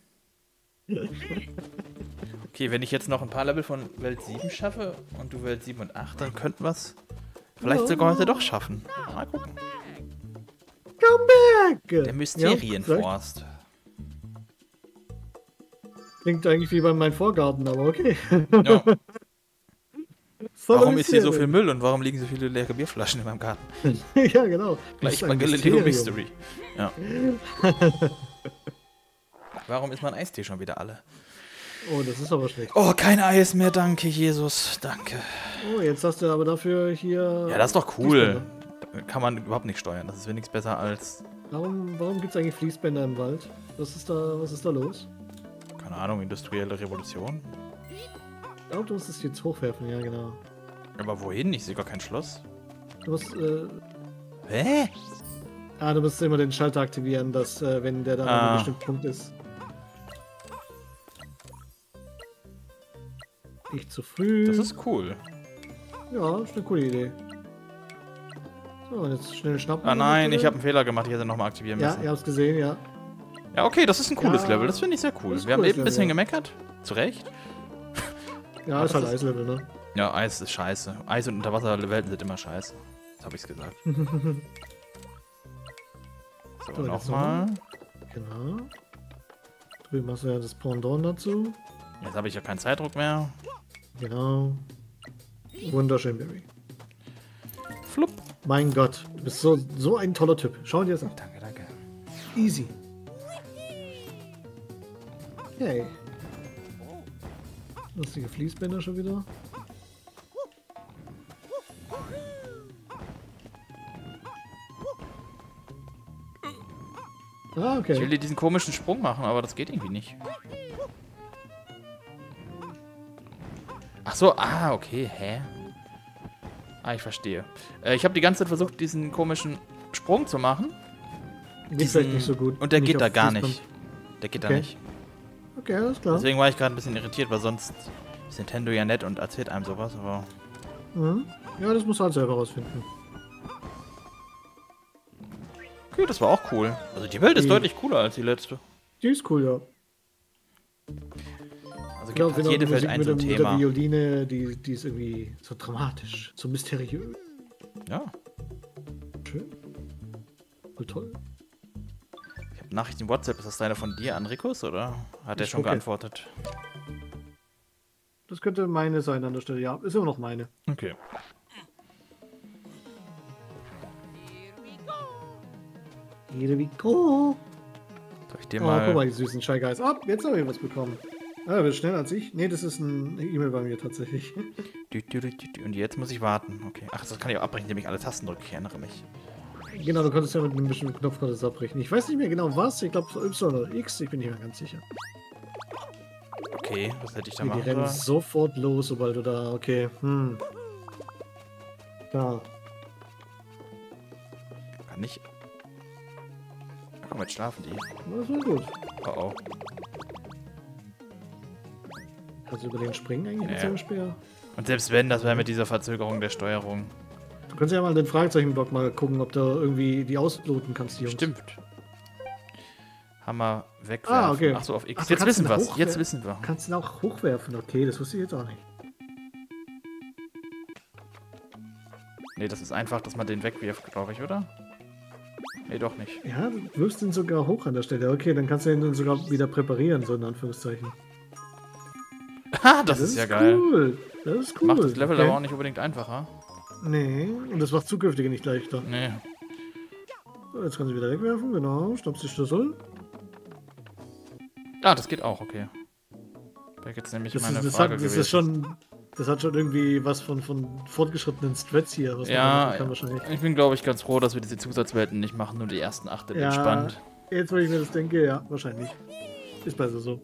Okay, wenn ich jetzt noch ein paar Level von Welt sieben schaffe und du Welt sieben und acht, dann könnten wir es vielleicht Ja. sogar heute doch schaffen. Mal gucken. Come back! Der Ja, Mysterienforst. vielleicht. Klingt eigentlich wie bei meinem Vorgarten, aber okay. Ja. Voller Warum ist hier so viel Mysterien. Müll und warum liegen so viele leere Bierflaschen in meinem Garten? Ja, genau. Das Gleich ist mal ein Galileo Mysterium. Mystery. Ja. Warum ist mein Eistee schon wieder alle? Oh, das ist aber schlecht. Oh, kein Eis mehr, danke, Jesus. Danke. Oh, jetzt hast du aber dafür hier... Ja, das ist doch cool. Da kann man überhaupt nicht steuern. Das ist wenigstens besser als, Warum, warum gibt es eigentlich Fließbänder im Wald? Was ist da, was ist da los? keine Ahnung, industrielle Revolution. Ich glaube, du musst es jetzt hochwerfen, ja genau. Aber wohin? Ich sehe gar kein Schloss. Du musst, äh, Hä? ah, du musst immer den Schalter aktivieren, dass, äh, wenn der dann an Ah. einem bestimmten Punkt ist. Nicht zu früh. Das ist cool. Ja, ist eine coole Idee. So, und jetzt schnell schnappen. Ah nein, ich habe einen Fehler gemacht. Ich hätte nochmal aktivieren Ja, müssen. ihr habt es gesehen, ja. Ja, okay, das ist ein cooles Ja, Level. Das finde ich sehr cool. das ist Wir haben cooles eben ein bisschen Level, ja. gemeckert. Zu Recht. Ja, Aber ist halt das ist- Eislevel, ne? Ja, Eis ist scheiße. Eis und Unterwasserwelten sind immer scheiße. Das habe ich's gesagt. So, So, jetzt nochmal. Genau. Drüben hast du ja das Pendant dazu. Jetzt habe ich ja keinen Zeitdruck mehr. Genau. Wunderschön, Barry. Flupp. Mein Gott, du bist so, so ein toller Typ. Schau dir das an. Danke, danke. Easy. Okay. Lustige Fließbänder schon wieder. Ah, okay. Ich will dir diesen komischen Sprung machen, aber das geht irgendwie nicht. Ach so, ah, okay, hä? Ah, ich verstehe. Äh, ich habe die ganze Zeit versucht, diesen komischen Sprung zu machen. Geht vielleicht nicht so gut. Und der Nicht geht da auf gar Fließband. nicht. Der geht Okay. da nicht. Okay, alles klar. Deswegen war ich gerade ein bisschen irritiert, weil sonst ist Nintendo ja nett und erzählt einem sowas, aber... Mhm. Ja, das muss halt selber rausfinden. Okay, das war auch cool. Also die Welt ist Die- deutlich cooler als die letzte. Die ist cool, ja. Also Ich gibt glaube, fast jede Welt ein so ein mit, der Thema. Violine, die, die ist irgendwie so dramatisch, so mysteriös. Ja. Schön. Voll toll. Ich habe Nachrichten in WhatsApp. Ist das deine von dir an Rikus, oder? Hat er Ich schon gucke. geantwortet? Das könnte meine sein an der Stelle, ja. Ist immer noch meine. Okay. Here we go. Soll ich dir Oh, guck mal, mal... die süßen Shy Guys. Ah, jetzt habe ich was bekommen. Ah, du bist schneller als ich. Nee, das ist ein E-Mail bei mir tatsächlich. Dü, dü, dü, dü, dü. Und jetzt muss ich warten. Okay. Ach, das kann ich auch abbrechen, indem ich alle Tasten drücke. Ich erinnere mich. Genau, du konntest ja mit einem bestimmten Knopf konntest du abbrechen. Ich weiß nicht mehr genau was. Ich glaube Y oder X. Ich bin nicht mehr ganz sicher. Okay, was hätte ich da Die, die machen rennen sollen? sofort los, sobald du da... Okay, hm. Da. Kann ich... Ach, komm, jetzt schlafen die. Das war gut. Oh, oh. Kannst du über den springen eigentlich mit Ja. so einem Speer? Und selbst wenn, das wäre mit dieser Verzögerung der Steuerung. Du kannst ja mal den Fragezeichenblock mal gucken, ob du irgendwie die ausloten kannst, die Jungs. Stimmt. Hammer wegwerfen. Ah, okay. Ach so, auf X. Ach, du Jetzt kannst wissen ihn wir es. hochwer- Jetzt wissen wir. Kannst du ihn auch hochwerfen? Okay, das wusste ich jetzt auch nicht. Nee, das ist einfach, dass man den wegwirft, glaube ich, oder? Nee, doch nicht. Ja, du wirfst ihn sogar hoch an der Stelle. Okay, dann kannst du ihn dann sogar wieder präparieren, so in Anführungszeichen. Ha, das, ist ja geil. Cool. Das ist cool. Macht das Level okay. aber auch nicht unbedingt einfacher. Nee, und das macht zukünftige nicht leichter. Nee. So, jetzt kannst du wieder wegwerfen, genau. Schnappst die Schlüssel. Ah, das geht auch, okay. Wäre jetzt nämlich Das, meine ist, das, Frage hat, das gewesen. ist schon. Das hat schon irgendwie was von, von fortgeschrittenen Strats hier, was man Ja, machen kann wahrscheinlich. ich bin, glaube ich, ganz froh, dass wir diese Zusatzwelten nicht machen, nur die ersten acht sind Ja, entspannt. jetzt, wo ich mir das denke, ja, wahrscheinlich. Ist besser so.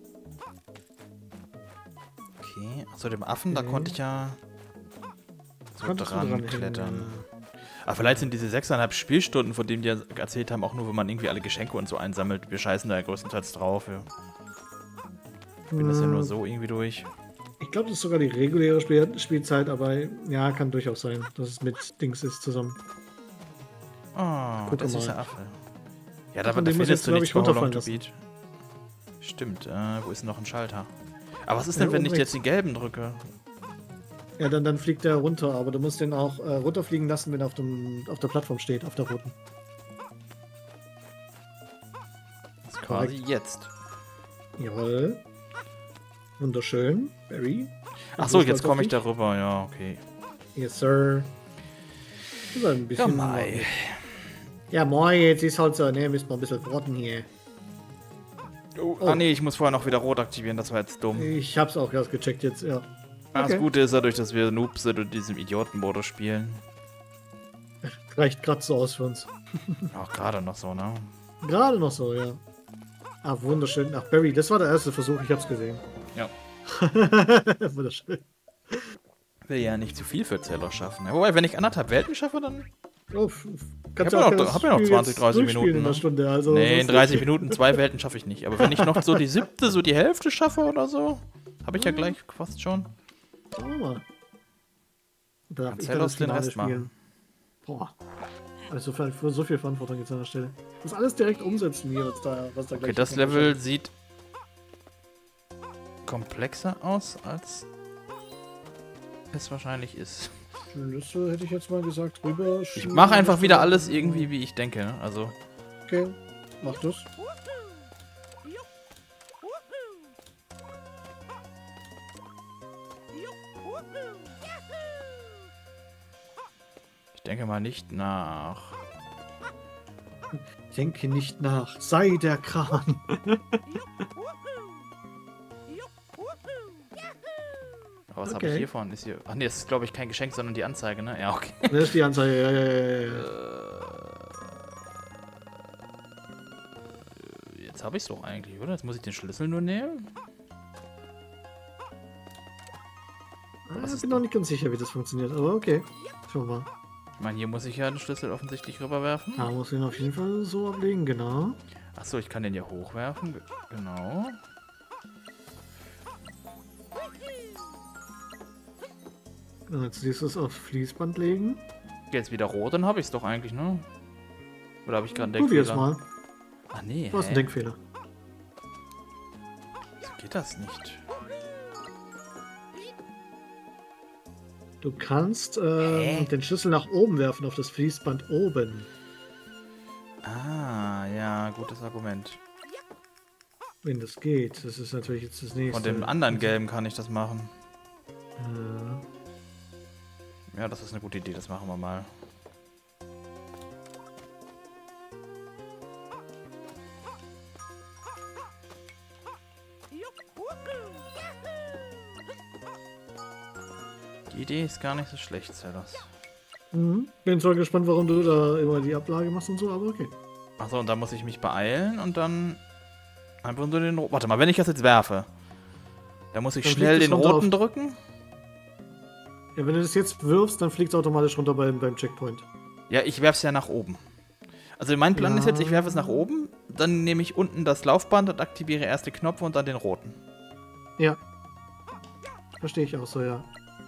Okay, achso, dem Affen, da Okay. konnte ich ja so Konntest du dran dran klettern. hängen, Aber vielleicht sind diese sechseinhalb Spielstunden, von denen die ja erzählt haben, auch nur, wenn man irgendwie alle Geschenke und so einsammelt. Wir scheißen da ja größtenteils drauf. Ja. Ich bin das ja nur so irgendwie durch. Ich glaube, das ist sogar die reguläre Spiel Spielzeit, aber ja, kann durchaus sein, dass es mit Dings ist zusammen. Oh, Guck der mal. süße Affe. Ja, Ach, da, und da den muss findest jetzt, du glaub nichts ich, bei How Long runterfallen to lassen. Beat. Stimmt, äh, wo ist denn noch ein Schalter? Aber was ist Ja, denn, wenn oben ich rechts. jetzt den gelben drücke? Ja, dann, dann fliegt er runter, aber du musst den auch äh, runterfliegen lassen, wenn er auf, dem, auf der Plattform steht, auf der roten. Das ist quasi Korrekt. jetzt. Jawohl. Wunderschön. Barry. Ach so, Bist du jetzt stolz auf komme ich dich? darüber, ja, okay. Yes, sir. Das war ein Ja, bisschen. Mai. Ja, moi, jetzt ist halt so, ne, müssen wir ein bisschen warten hier. Oh, Oh. Ah nee, ich muss vorher noch wieder rot aktivieren, das war jetzt dumm. Ich hab's auch erst gecheckt jetzt, ja. Ah, Das okay. Gute ist dadurch, dass wir Noobs sind und diesem Idiotenmodus spielen. Reicht gerade so aus für uns. Auch gerade noch so, ne? Gerade noch so, ja. Ah, wunderschön. Ach, Barry, das war der erste Versuch, ich hab's gesehen. Ja. Wunderschön. Will ja nicht zu viel für Zeller schaffen. Ja, wobei, wenn ich anderthalb Welten schaffe, dann... Oh, f- hab kannst ja auch noch- das hab ja noch Spiel zwanzig, jetzt dreißig durchspielen Minuten, in einer ne? Stunde, also Nee, das in ist dreißig okay. Minuten zwei Welten schaffe ich nicht. Aber wenn ich noch so die siebte, so die Hälfte schaffe oder so, habe ich ja gleich fast schon. Schauen wir mal. Da darf ich dann Marcellus das den Finale Rest machen. spielen. Boah. Also für, für so viel Verantwortung jetzt an der Stelle. Ich muss alles direkt umsetzen hier, was da, was da Okay, gleich das kommt. Level sieht komplexer aus, als es wahrscheinlich ist. Schlüssel hätte ich jetzt mal gesagt, rüber. Ich mache einfach wieder alles irgendwie, wie ich denke. Ne? Also, Okay, mach das. ich denke mal nicht nach. Denke nicht nach. Sei der Kran. Aber was habe Okay. ich hier vorne? Ist hier. Ach nee, das ist glaube ich kein Geschenk, sondern die Anzeige, ne? Ja, okay. Das ist die Anzeige. Ja, ja, ja, ja. Jetzt habe ich es doch eigentlich, oder? Jetzt muss ich den Schlüssel nur nehmen. Ah, ich bin noch nicht ganz sicher, wie das funktioniert, aber okay. Schauen wir mal. Ich meine, hier muss ich ja den Schlüssel offensichtlich rüberwerfen. Da muss ich ihn auf jeden Fall so ablegen, genau. Achso, ich kann den ja hochwerfen. ge- Genau. Und jetzt siehst du es aufs Fließband legen. Jetzt wieder rot, dann habe ich es doch eigentlich, ne? Oder habe ich gerade einen Probier es Denkfehler? mal. Ach nee, Du hast einen hä? Denkfehler. So geht das nicht. Du kannst ähm, Hä? den Schlüssel nach oben werfen, auf das Fließband oben. Ah, ja, gutes Argument. Wenn das geht. Das ist natürlich jetzt das nächste. Von dem anderen Gelben kann ich das machen. Äh, Ja, das ist eine gute Idee, das machen wir mal. Die Idee ist gar nicht so schlecht, Sellers. mhm. Bin zwar gespannt, warum du da immer die Ablage machst und so, aber okay. Achso, und dann muss ich mich beeilen und dann einfach nur den roten. Warte mal, wenn ich das jetzt werfe, dann muss ich Dann schnell fliegt es den runter roten auf- drücken. Ja, wenn du das jetzt wirfst, dann fliegt es automatisch runter beim, beim Checkpoint. Ja, ich werf's ja nach oben. Also mein Plan Ja. ist jetzt, ich werfe es nach oben, dann nehme ich unten das Laufband und aktiviere erst die Knöpfe und dann den roten. Ja. Verstehe ich auch so, ja.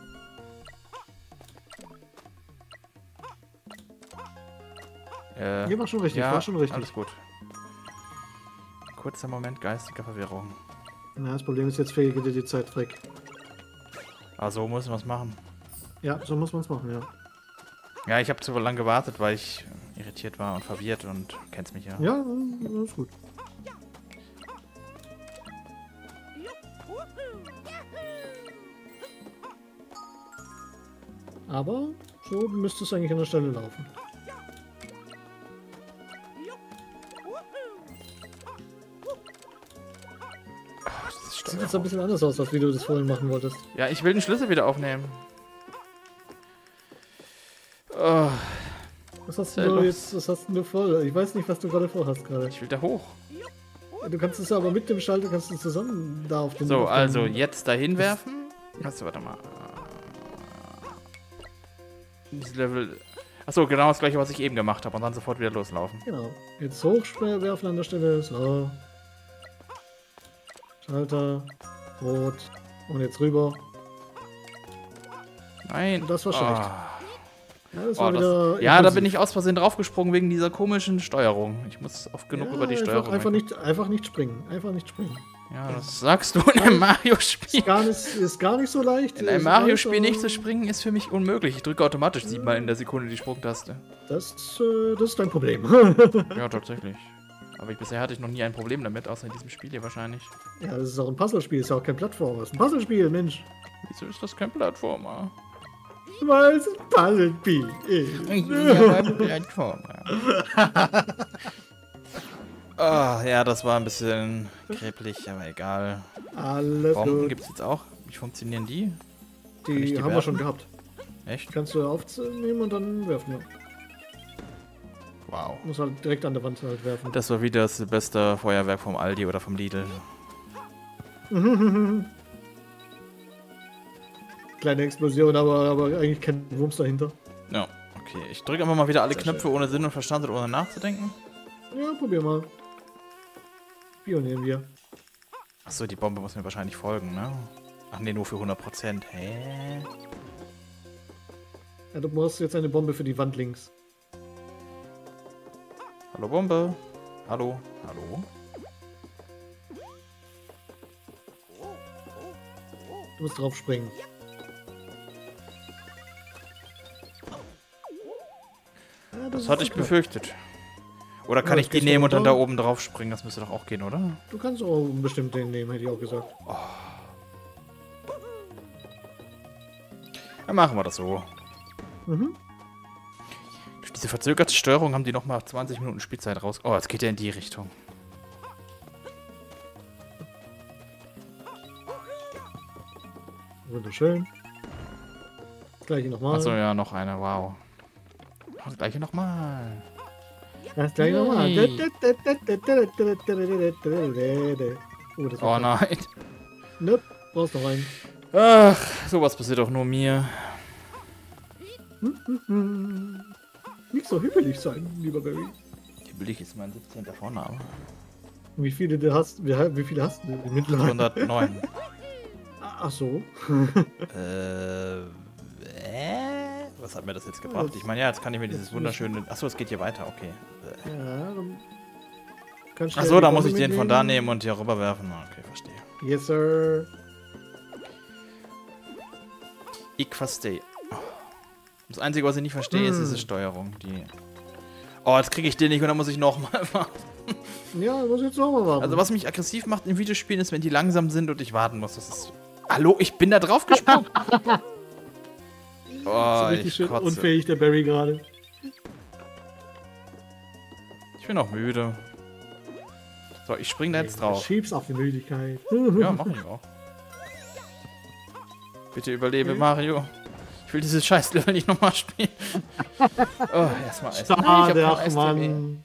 Äh, Hier war schon richtig, ja, war schon richtig. alles gut. Kurzer Moment geistiger Verwirrung. Na, das Problem ist, jetzt fehlt dir die Zeit weg. Ah, so muss man es machen. Ja, so muss man es machen, ja. Ja, ich habe zu lange gewartet, weil ich irritiert war und verwirrt und kennst mich ja. Ja, das ist gut. Aber so müsste es eigentlich an der Stelle laufen. Das ist Sieht jetzt ein Steuerung. bisschen anders aus, als wie du das vorhin machen wolltest. Ja, ich will den Schlüssel wieder aufnehmen. Oh, Was hast Sehr du los. jetzt, was hast du vor? Ich weiß nicht, was du gerade vorhast gerade. ich will da hoch. Du kannst es aber mit dem Schalter kannst du zusammen da auf den. So, auf den- also jetzt dahin werfen. Achso, warte mal. Dieses Level. Achso, genau das gleiche, was ich eben gemacht habe und dann sofort wieder loslaufen. Genau. Jetzt hochwerfen an der Stelle. So. Schalter. Rot. Und jetzt rüber. Nein. Das war schlecht. Ah. Ja, das Oh, war das, wieder. ja, da impulsiv. bin ich aus Versehen draufgesprungen wegen dieser komischen Steuerung. Ich muss oft genug Ja, über die einfach, Steuerung. Einfach weg. nicht, einfach nicht springen. Einfach nicht springen. Ja, das sagst du in einem Mario-Spiel. Ist gar nicht, ist gar nicht so leicht. In einem Ist Mario-Spiel leicht, nicht zu aber springen ist für mich unmöglich. Ich drücke automatisch siebenmal in der Sekunde die Sprungtaste. Das, äh, das ist dein Problem. Ja, tatsächlich. Aber ich, bisher hatte ich noch nie ein Problem damit, außer in diesem Spiel hier wahrscheinlich. Ja, das ist auch ein Puzzlespiel, ist ja auch kein Plattformer. Das ist ein Puzzlespiel, Mensch. Wieso ist das kein Plattformer? Weil es ein Puzzlespiel ist. Plattformer. Ah, ja, das war ein bisschen kreblich, aber egal. Alles Bomben gut. gibt es jetzt auch. Wie funktionieren die? Kann Die, ich die haben wir werfen? schon gehabt. Echt? Kannst du aufnehmen und dann werfen. Ja. Wow. Muss halt direkt an der Wand halt werfen. Das war wieder das beste Feuerwerk vom Aldi oder vom Lidl. Kleine Explosion, aber, aber eigentlich kein Wumms dahinter. Ja, okay. Ich drücke einfach mal wieder alle Sehr Knöpfe ohne Sinn und Verstand und ohne nachzudenken. Ja, probier mal. Pionieren wir. Achso, die Bombe muss mir wahrscheinlich folgen, ne? Ach nee, nur für hundert Prozent. Hä? Ja, du brauchst jetzt eine Bombe für die Wand links. Hallo Bombe. Hallo. Hallo. Du musst drauf springen. Ja, Das ist hatte ich okay. befürchtet. Oder kann Ja, ich jetzt die gehst du nehmen und dann da runter. oben drauf springen? Das müsste doch auch gehen, oder? Du kannst auch bestimmt den nehmen, hätte ich auch gesagt. Dann machen wir das so. Mhm. Durch diese verzögerte Steuerung haben die nochmal zwanzig Minuten Spielzeit raus. Oh, jetzt geht er in die Richtung. Wunderschön. Das gleiche nochmal. Achso, ja, noch eine. Wow. Das gleiche nochmal. Das gleich nochmal. Yay. Oh, das Oh war nein. Nope, brauchst noch einen. Ach, sowas passiert auch nur mir. Hm. Nicht so hibbelig sein, lieber Barry. Hibbelig ist mein siebzehnter Vorname. Wie viele du hast, wie, wie viele hast du denn mittlerweile? hundertneun. Ach so. äh, äh, was hat mir das jetzt gebracht? Ich meine, ja, jetzt kann ich mir dieses wunderschöne... Achso, es geht hier weiter, okay. Ja, dann kannst du Achso, ja da die muss ich Bombe den von da mitnehmen. nehmen und hier rüberwerfen. Ah, okay, verstehe. Yes, sir. Ich verstehe. Das Einzige, was ich nicht verstehe, ist Hm. diese Steuerung. Die... Oh, jetzt kriege ich den nicht und dann muss ich nochmal warten. Ja, muss jetzt auch mal warten. Also was mich aggressiv macht in Videospielen ist, wenn die langsam sind und ich warten muss. Das ist... Hallo, ich bin da drauf gesprungen. so Oh, richtig ich schön kotze. unfähig, der Barry gerade. Ich bin auch müde. So, ich spring da jetzt drauf. Schieb's auf die Müdigkeit. Ja, mach ich auch. Bitte überlebe, Mario. Ich will dieses Scheiß-Level nicht nochmal spielen. Oh, erstmal Eis. Nein, ich hab Schade, kein ach Eistee mehr. Mann.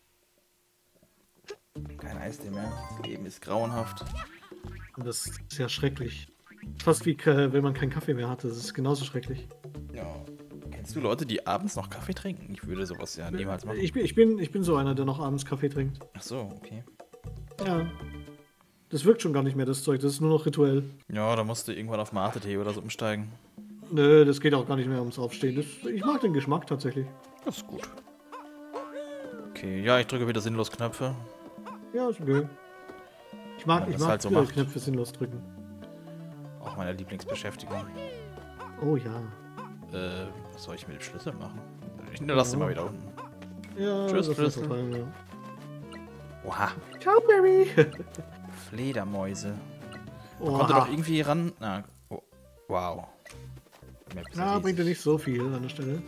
Kein Eistee mehr. Das Leben ist grauenhaft. Und das ist ja schrecklich. Fast wie äh, wenn man keinen Kaffee mehr hatte. Das ist genauso schrecklich. Ja. Kennst du Leute, die abends noch Kaffee trinken? Ich würde sowas ja niemals machen. Ich bin, ich, bin, ich bin so einer, der noch abends Kaffee trinkt. Ach so, okay. Ja. Das wirkt schon gar nicht mehr, das Zeug. Das ist nur noch rituell. Ja, da musst du irgendwann auf Mate-Tee oder so umsteigen. Nö, das geht auch gar nicht mehr ums Aufstehen. Das, ich mag den Geschmack tatsächlich. Das ist gut. Okay, ja, ich drücke wieder sinnlos Knöpfe. Ja, ist okay. Ich mag, Wenn ich man das mag halt so viele macht. Knöpfe sinnlos drücken. Auch meine Lieblingsbeschäftigung. Oh ja. Äh, was soll ich mit dem Schlüssel machen? Ich lasse den mal wieder unten. Ja, Tschüss, das Schlüssel. ist gefallen, ja. Oha, Ciao, Barry. Fledermäuse. Oh, Konnte doch irgendwie ran... Na, oh, wow. Map ist ja ja, riesig. bringt dir nicht so viel an der Stelle.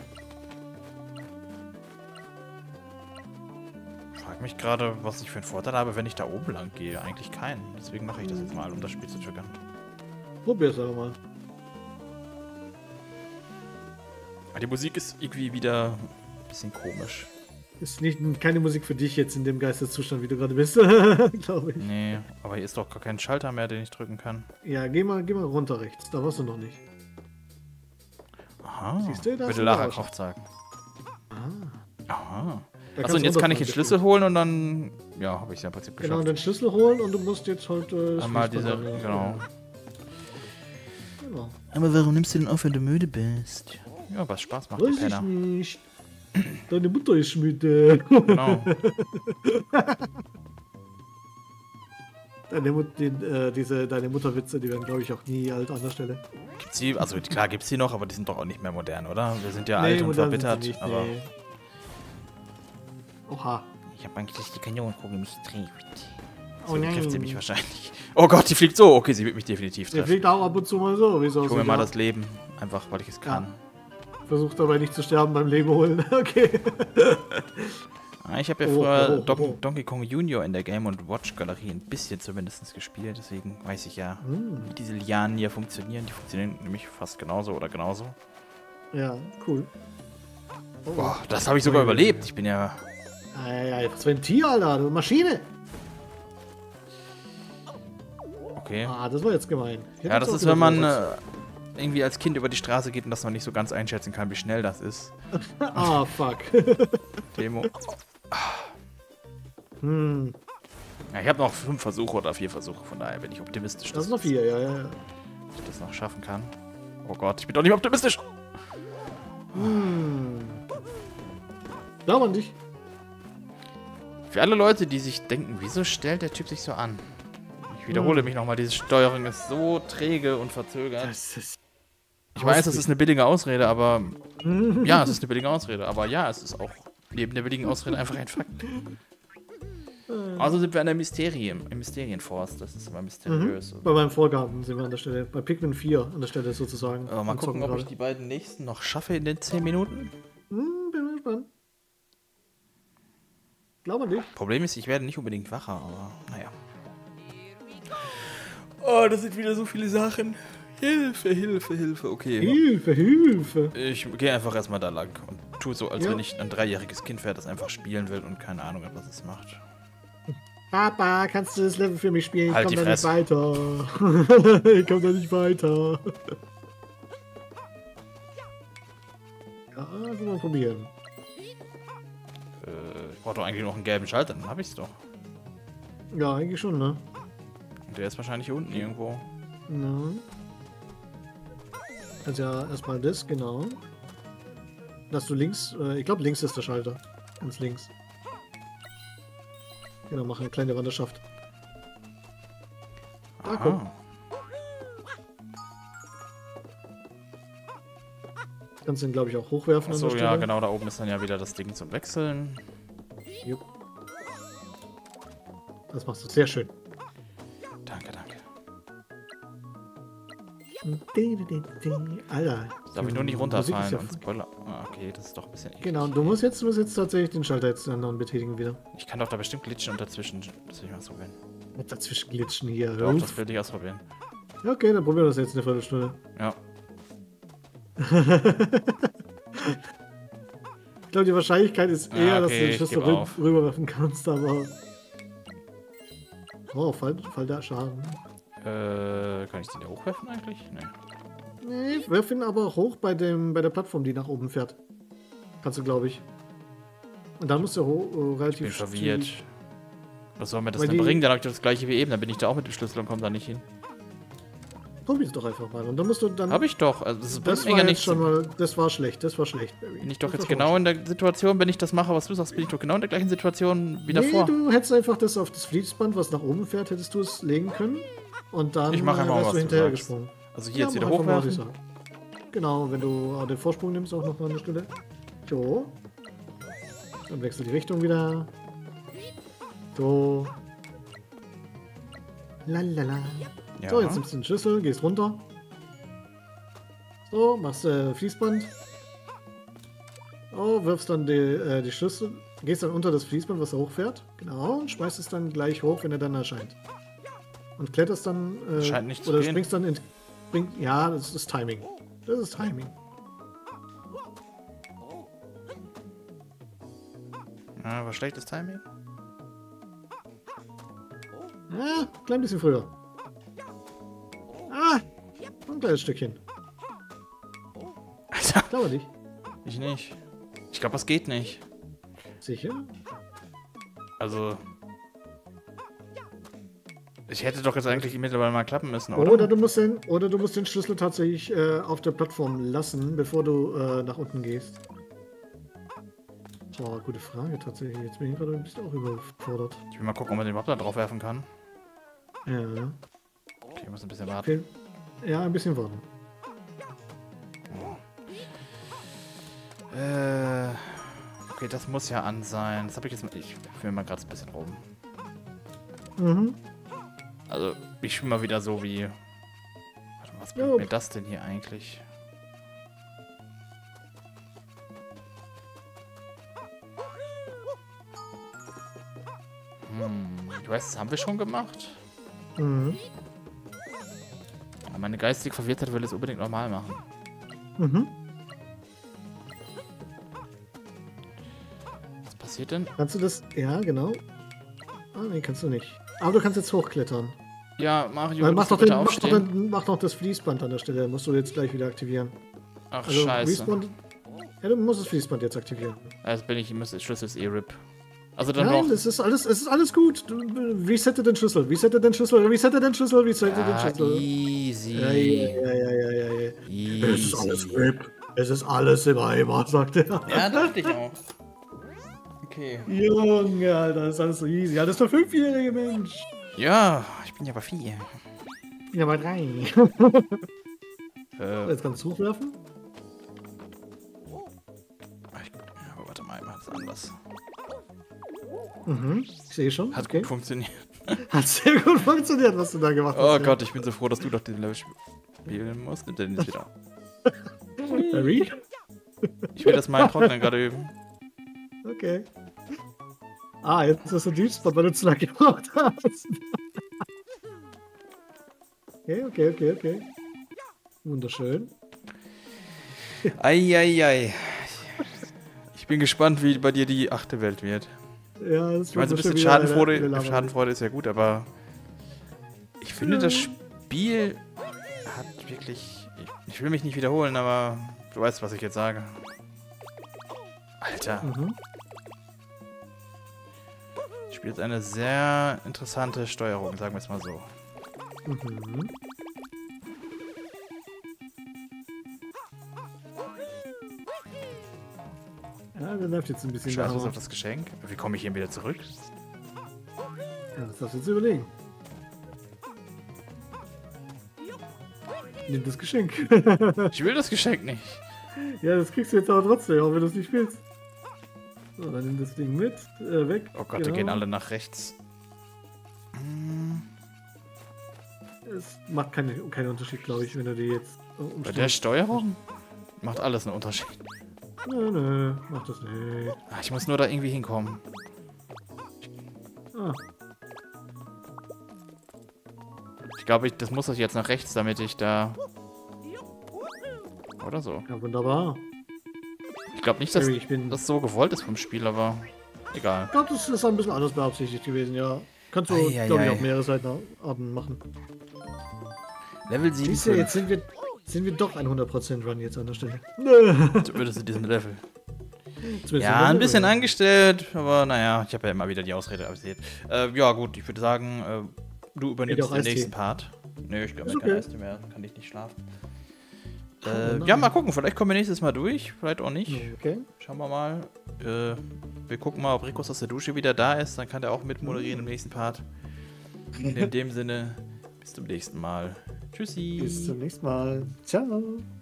Ich frage mich gerade, was ich für einen Vorteil habe, wenn ich da oben lang gehe. Eigentlich keinen. Deswegen mache ich das jetzt mal, um das Spiel zu triggern. Probier's aber mal. Aber die Musik ist irgendwie wieder ein bisschen komisch. Ist nicht, keine Musik für dich jetzt in dem Geisteszustand, wie du gerade bist, glaube ich. Nee, aber hier ist doch gar kein Schalter mehr, den ich drücken kann. Ja, geh mal, geh mal runter rechts. Da warst du noch nicht. Aha. Siehst du, da ist Bitte ein Lara Rausch. Croft sagen. Ah. Aha. Da Achso, und kannst jetzt du kann ich den runterfahren, Schlüssel holen und dann... Ja, habe ich es ja im Prinzip Genau, geschafft. den Schlüssel holen und du musst jetzt halt. Äh, das Einmal Schließfach diese... anmachen. Genau. Genau. Aber warum nimmst du denn auf, wenn du müde bist? Ja, was Spaß macht, Weiß der ich Penner. nicht. Deine Mutter ist müde. Genau. Deine, Mut, den, äh, diese, deine Mutterwitze, die werden, glaube ich, auch nie alt an der Stelle. Gibt's die? Also klar gibt's die noch, aber die sind doch auch nicht mehr modern, oder? Wir sind ja Nee, alt und modern sind sie verbittert, nicht, aber... nee. Oha. Ich habe eigentlich die Kanonenkugel mich trifft. Oh So nein. trifft sie mich wahrscheinlich. Oh Gott, die fliegt so. Okay, sie wird mich definitiv Der treffen. fliegt auch ab und zu mal so. Wie so Ich hole mir mal das Leben. Einfach, weil ich es kann. Versucht dabei nicht zu sterben beim Leben holen. Okay. Ah, ich habe ja Oh, früher oh, oh, Don oh. Donkey Kong Junior in der Game und Watch Galerie ein bisschen zumindest gespielt. Deswegen weiß ich ja, Hm. wie diese Lianen hier funktionieren. Die funktionieren nämlich fast genauso oder genauso. Ja, cool. Oh. Boah, das habe ich sogar überlebt. Ich bin ja... Ey, was für ein Tier, Alter. Du Maschine. Okay. Ah, das war jetzt gemein. Ich hätte Ja, jetzt das auch ist, gedacht, wenn man was- äh, irgendwie als Kind über die Straße geht und das man nicht so ganz einschätzen kann, wie schnell das ist. Ah, fuck. Demo. hm. Ja, ich habe noch fünf Versuche oder vier Versuche, von daher bin ich optimistisch, Das dass ist noch vier, ja, ja, ja. ich das noch schaffen kann. Oh Gott, ich bin doch nicht optimistisch. Hm. Glaub an dich. Für alle Leute, die sich denken, wieso stellt der Typ sich so an? Ich wiederhole Hm. mich nochmal, diese Steuerung ist so träge und verzögert. Das ist. Ich weiß, das ist eine billige Ausrede, aber... Hm. Ja, es ist eine billige Ausrede, aber ja, es ist auch neben der billigen Ausrede einfach ein Fakt. Also sind wir an der Mysterien, im Mysterienforst, das ist immer mysteriös. Bei meinem Vorgarten sind wir an der Stelle. Bei Pikmin vier an der Stelle sozusagen. Aber mal Und gucken, zocken ob ich gerade. die beiden nächsten noch schaffe in den zehn Minuten. Hm, bin mal gespannt. Glaub an dich. Problem ist, ich werde nicht unbedingt wacher, aber naja. Oh, das sind wieder so viele Sachen. Hilfe, Hilfe, Hilfe, okay. Hilfe, Hilfe. Ich gehe einfach erstmal da lang und tue so, als Ja. wenn ich ein dreijähriges Kind wäre, das einfach spielen will und keine Ahnung hat, was es macht. Papa, kannst du das Level für mich spielen? Ich Halt komm die da nicht Fresse. weiter. Ich komm da nicht weiter. Ja, also mal probieren. Äh, ich brauche doch eigentlich noch einen gelben Schalter, dann habe ich's doch. Ja, eigentlich schon, ne? Und der ist wahrscheinlich hier unten irgendwo. Ja. Also ja, erstmal das, genau. Dass du links, äh, ich glaube links ist der Schalter. Ganz links. Genau, mach eine kleine Wanderschaft. Ah, guck. Aha. Kannst du ihn, glaube ich, auch hochwerfen Achso, an der ja, Stelle. genau, da oben ist dann ja wieder das Ding zum Wechseln. Jupp. Das machst du sehr schön. Danke, danke. Alter. Darf ich nur nicht die Musik ist runterfallen ja und Spoiler. Ah, okay, das ist doch ein bisschen eklig. Genau, du musst jetzt, du musst jetzt tatsächlich den Schalter jetzt dann betätigen wieder. Ich kann doch da bestimmt glitschen und dazwischen. Das will ich mal ausprobieren. Nicht dazwischen glitschen hier. Hör Doch, auf. das will ich ausprobieren. Ja, okay, dann probieren wir das jetzt eine Viertelstunde. Ja. Ich glaube, die Wahrscheinlichkeit ist eher, Ah, dass du okay, den ich Schlüssel geb rü auf. rüberwerfen kannst, aber... Oh, Fall, Fall der Schaden. Äh, kann ich den da hochwerfen eigentlich? Nee. Nee, werf ihn aber hoch bei, dem, bei der Plattform, die nach oben fährt. Kannst du, glaube ich. Und dann musst du ho äh, relativ... Ich bin verwirrt. zügig- Was soll mir das Weil denn die- bringen? Dann habe ich doch das gleiche wie eben. Dann bin ich da auch mit dem Schlüssel und komme da nicht hin. Probier's doch einfach mal. Und dann musst du dann... Habe ich doch. Also das Das bringt mir war ja jetzt nichts. schon mal... Das war schlecht, das war schlecht, Barry. Bin ich doch Das jetzt war schon genau in der Situation, wenn ich das mache, was du sagst, bin ich doch genau in der gleichen Situation wie Nee, davor. du hättest einfach das auf das Fließband, was nach oben fährt, hättest du es legen können. Und dann Ich mach einfach äh, mal, wärst was du du hinterher sagst. gesprungen. Also hier jetzt Ja, wieder mach einfach mal, was ich hochwerfen. sag. Genau, wenn du auch den Vorsprung nimmst, auch noch mal eine Stelle. So. Dann wechsel die Richtung wieder. So. Lalala. Ja. So, jetzt nimmst du den Schlüssel, gehst runter. So, machst äh, Fließband. Oh, wirfst dann die, äh, die Schlüssel, gehst dann unter das Fließband, was er hochfährt. Genau, und schmeißt es dann gleich hoch, wenn er dann erscheint. Und kletterst dann. Äh, Scheint nicht zu oder gehen. springst dann in. Spring, ja, das ist Timing. Das ist Timing. Ja, war schlechtes Timing. Ja, klein bisschen früher. Ah! Ein kleines Stückchen. Alter, Dauert nicht. ich nicht. Ich glaube, das geht nicht. Sicher? Also. Ich hätte doch jetzt eigentlich mittlerweile mal klappen müssen, oder? Oder du musst den, oder du musst den Schlüssel tatsächlich äh, auf der Plattform lassen, bevor du äh, nach unten gehst. Boah, gute Frage tatsächlich. Jetzt bin ich gerade ein bisschen auch überfordert. Ich will mal gucken, ob man den überhaupt da drauf werfen kann. Ja. Okay, ich muss ein bisschen warten. Fehl- Ja, ein bisschen warten. Äh. Okay, das muss ja an sein. Das habe ich jetzt mal. Ich fühle mal gerade ein bisschen rum. Mhm. Also, ich spiele mal wieder so wie. Warte mal, was bringt Ja. mir das denn hier eigentlich? Hm, ich weiß, das haben wir schon gemacht. Mhm. Aber meine geistige Verwirrtheit will es unbedingt normal machen. Mhm. Was passiert denn? Kannst du das? Ja, genau. Ah, nee, kannst du nicht. Aber du kannst jetzt hochklettern. Ja, Mario, Weil mach, willst du doch den, bitte mach, doch aufstehen? den, mach doch das Fließband an der Stelle. Musst du jetzt gleich wieder aktivieren. Ach, Also, scheiße. Fließband. Ja, du musst das Fließband jetzt aktivieren. Also bin ich, ich muss, Schlüssel ist eh R I P. Also dann Nein, noch. es ist alles, es ist alles gut. Du, resette den Schlüssel, resette den Schlüssel, resette den Schlüssel, resette den Ja, Schlüssel. easy. Ja, ja, ja, ja, ja, ja, ja. Es ist alles Easy. R I P. Es ist alles im Eimer, sagt er. Ja, dachte ich auch. Okay. Junge, Alter, das ist alles so easy. Ja, das ist der fünfjährige Mensch. Ja, ich bin ja bei vier. Ja, mal drei. Äh, Jetzt kannst du hochwerfen. ich, ja, warte mal, ich mach das anders. Mhm, ich sehe schon. Hat okay. gut funktioniert. Hat sehr gut funktioniert, was du da gemacht hast. Oh ja. Gott, ich bin so froh, dass du doch den Level spielen musst. Nimmt er den jetzt wieder. Barry? Ich will das mal im Trocknen gerade üben. Okay. Ah, jetzt ist der Deep Spot, weil du zu lange gebraucht hast. Okay, okay, okay, okay. Wunderschön. Eieiei. Ich bin gespannt, wie bei dir die achte Welt wird. Ja, das Ich meine, so ein bisschen wieder Schadenfreude, eine- eine Schadenfreude ist ja gut, aber ich finde, Ja. das Spiel hat wirklich... Ich, ich will mich nicht wiederholen, aber du weißt, was ich jetzt sage. Alter. Mhm. Das Spiel ist eine sehr interessante Steuerung, sagen wir es mal so. Mhm. Ja, der läuft jetzt ein bisschen Scheiße, nach. auf das Geschenk. Wie komme ich hier wieder zurück? Ja, das darfst du jetzt überlegen. Nimm das Geschenk. Ich will das Geschenk nicht. Ja, das kriegst du jetzt aber trotzdem, auch wenn du es nicht willst. So, dann nimm das Ding mit, äh, weg. Oh Gott, genau. die gehen alle nach rechts. Es macht keine, keinen Unterschied, glaube ich, wenn du die jetzt äh, Bei der umstellst. Steuerung macht alles einen Unterschied. Nö, nö, mach das nicht. Ah, ich muss nur da irgendwie hinkommen. Ah, Ich glaube, ich, das muss ich jetzt nach rechts, damit ich da... Oder so. ja, wunderbar. Ich glaube nicht, dass Harry, ich bin... das so gewollt ist vom Spiel, aber egal. Ich glaube, das ist ein bisschen anders beabsichtigt gewesen, ja. Kannst du, Ei, ei, glaube ich, ei. auf mehrere Seitenarten machen. Level sieben. Siehst du, jetzt sind wir, sind wir doch ein hundert Prozent Run jetzt an der Stelle. Nö. Zumindest in diesem Level. Zumindest Ja, in ein bisschen der- angestellt, aber naja, ich habe ja immer wieder die Ausrede abgesehen. Äh, ja, gut, ich würde sagen, äh, du übernimmst auch den Eistee. nächsten Part. Nö, ich glaube, Ist mir kein okay. Eistee mehr, kann ich nicht schlafen. Oh Äh, nein. ja, mal gucken, vielleicht kommen wir nächstes Mal durch, vielleicht auch nicht. Okay. Schauen wir mal. Äh, wir gucken mal, ob Ricos aus der Dusche wieder da ist, dann kann der auch mitmoderieren im nächsten Part. Und in dem Sinne, bis zum nächsten Mal. Tschüssi. Bis zum nächsten Mal. Ciao.